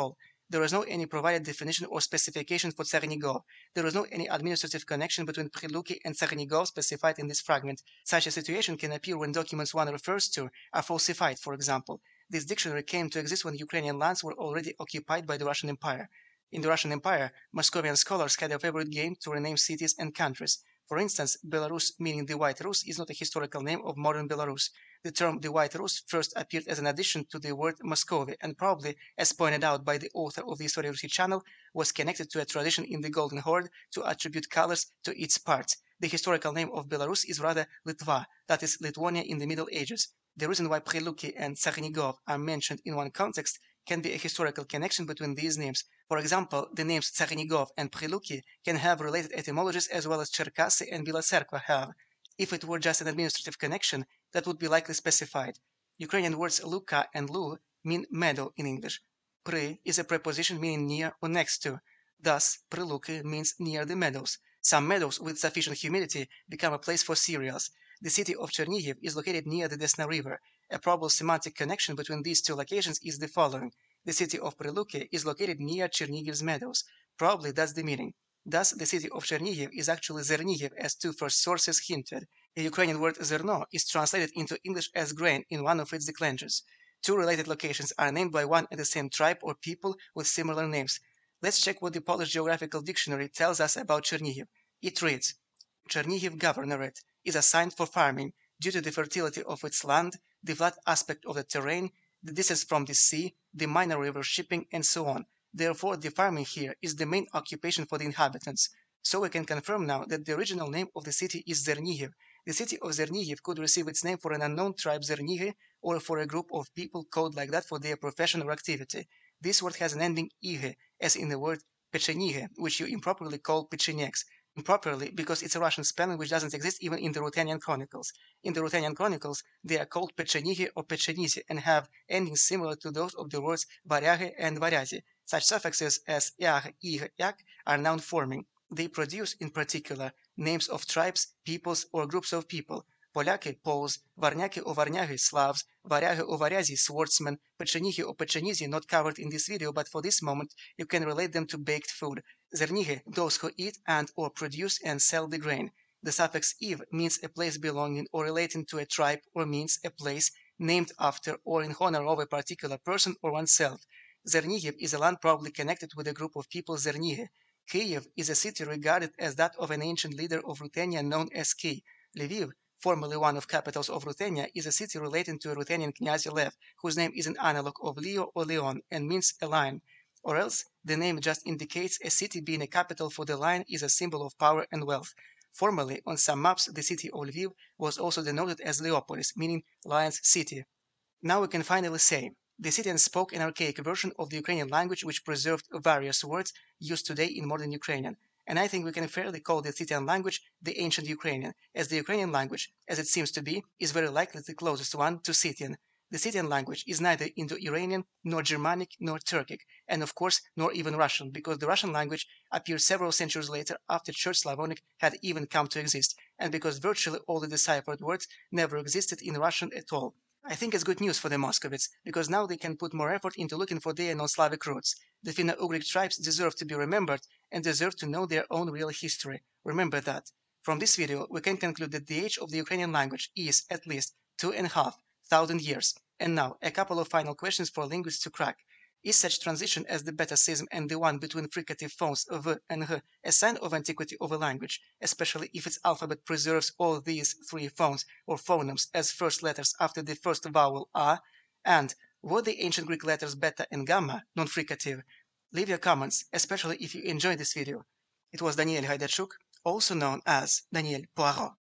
A: There is no any provided definition or specification for Tsarnigov. There is no any administrative connection between Priluki and Tsarnigov specified in this fragment. Such a situation can appear when documents one refers to are falsified, for example. This dictionary came to exist when Ukrainian lands were already occupied by the Russian Empire. In the Russian Empire, Moscovian scholars had a favorite game to rename cities and countries. For instance, Belarus, meaning the White Rus, is not a historical name of modern Belarus. The term the White Rus first appeared as an addition to the word Muscovy, and probably, as pointed out by the author of the History of Rusi channel, was connected to a tradition in the Golden Horde to attribute colors to its parts. The historical name of Belarus is rather Litva, that is, Lithuania in the Middle Ages. The reason why Priluki and Tsarnigov are mentioned in one context can be a historical connection between these names. For example, the names Tsarnigov and Priluki can have related etymologies as well as Cherkasy and Bila Tserkva have. If it were just an administrative connection, that would be likely specified. Ukrainian words Luka and Lu mean meadow in English. Pri is a preposition meaning near or next to. Thus, Priluki means near the meadows. Some meadows with sufficient humidity become a place for cereals. The city of Chernihiv is located near the Desna River. A probable semantic connection between these two locations is the following. The city of Priluki is located near Chernihiv's meadows. Probably that's the meaning. Thus, the city of Chernihiv is actually Zernihiv, as two first sources hinted. The Ukrainian word zerno is translated into English as grain in one of its declensions. Two related locations are named by one and the same tribe or people with similar names. Let's check what the Polish Geographical Dictionary tells us about Chernihiv. It reads, Chernihiv Governorate is assigned for farming due to the fertility of its land, the flat aspect of the terrain, the distance from the sea, the minor river shipping, and so on. Therefore, the farming here is the main occupation for the inhabitants. So we can confirm now that the original name of the city is Zernihiv. The city of Zernihiv could receive its name for an unknown tribe Zernihi or for a group of people called like that for their profession or activity. This word has an ending ihe, as in the word Pechenihe, which you improperly call Pecheneks. Improperly because it's a Russian spelling which doesn't exist even in the Ruthenian Chronicles. In the Ruthenian Chronicles, they are called Pechenihi or Pechenisi and have endings similar to those of the words Varyahe and Varyazi. Such suffixes as yah, ih, yak are noun forming. They produce, in particular, names of tribes, peoples, or groups of people. Polyaki, Poles, Varnyaki or Varnyagi, Slavs, Varyahi or Varyazi, swordsmen, Pechenihi or Pechenizi, not covered in this video, but for this moment you can relate them to baked food. Zernihi, those who eat and or produce and sell the grain. The suffix iv means a place belonging or relating to a tribe or means a place named after or in honor of a particular person or oneself. Zernihiv is a land probably connected with a group of people Zernihi. Kiev is a city regarded as that of an ancient leader of Ruthenia known as Ki. Lviv, formerly one of capitals of Ruthenia, is a city relating to a Ruthenian Knyaz Lev, whose name is an analog of Leo or Leon and means a lion. Or else, the name just indicates a city being a capital, for the lion is a symbol of power and wealth. Formerly, on some maps, the city of Lviv was also denoted as Leopolis, meaning lion's city. Now we can finally say, the Scythians spoke an archaic version of the Ukrainian language which preserved various words used today in modern Ukrainian. And I think we can fairly call the Scythian language the ancient Ukrainian, as the Ukrainian language, as it seems to be, is very likely the closest one to Scythian. The Scythian language is neither Indo-Iranian, nor Germanic, nor Turkic, and of course, nor even Russian, because the Russian language appeared several centuries later after Church Slavonic had even come to exist, and because virtually all the deciphered words never existed in Russian at all. I think it's good news for the Moscovites, because now they can put more effort into looking for their non-Slavic roots. The Finno-Ugric tribes deserve to be remembered and deserve to know their own real history. Remember that. From this video, we can conclude that the age of the Ukrainian language is, at least, 2,500 years. And now, a couple of final questions for linguists to crack. Is such transition as the beta-sism and the one between fricative phones v and h a sign of antiquity of a language, especially if its alphabet preserves all these three phones or phonemes as first letters after the first vowel a? And were the ancient Greek letters beta and gamma non-fricative? Leave your comments, especially if you enjoyed this video. It was Daniel Haidachuk, also known as Daniel Poirot.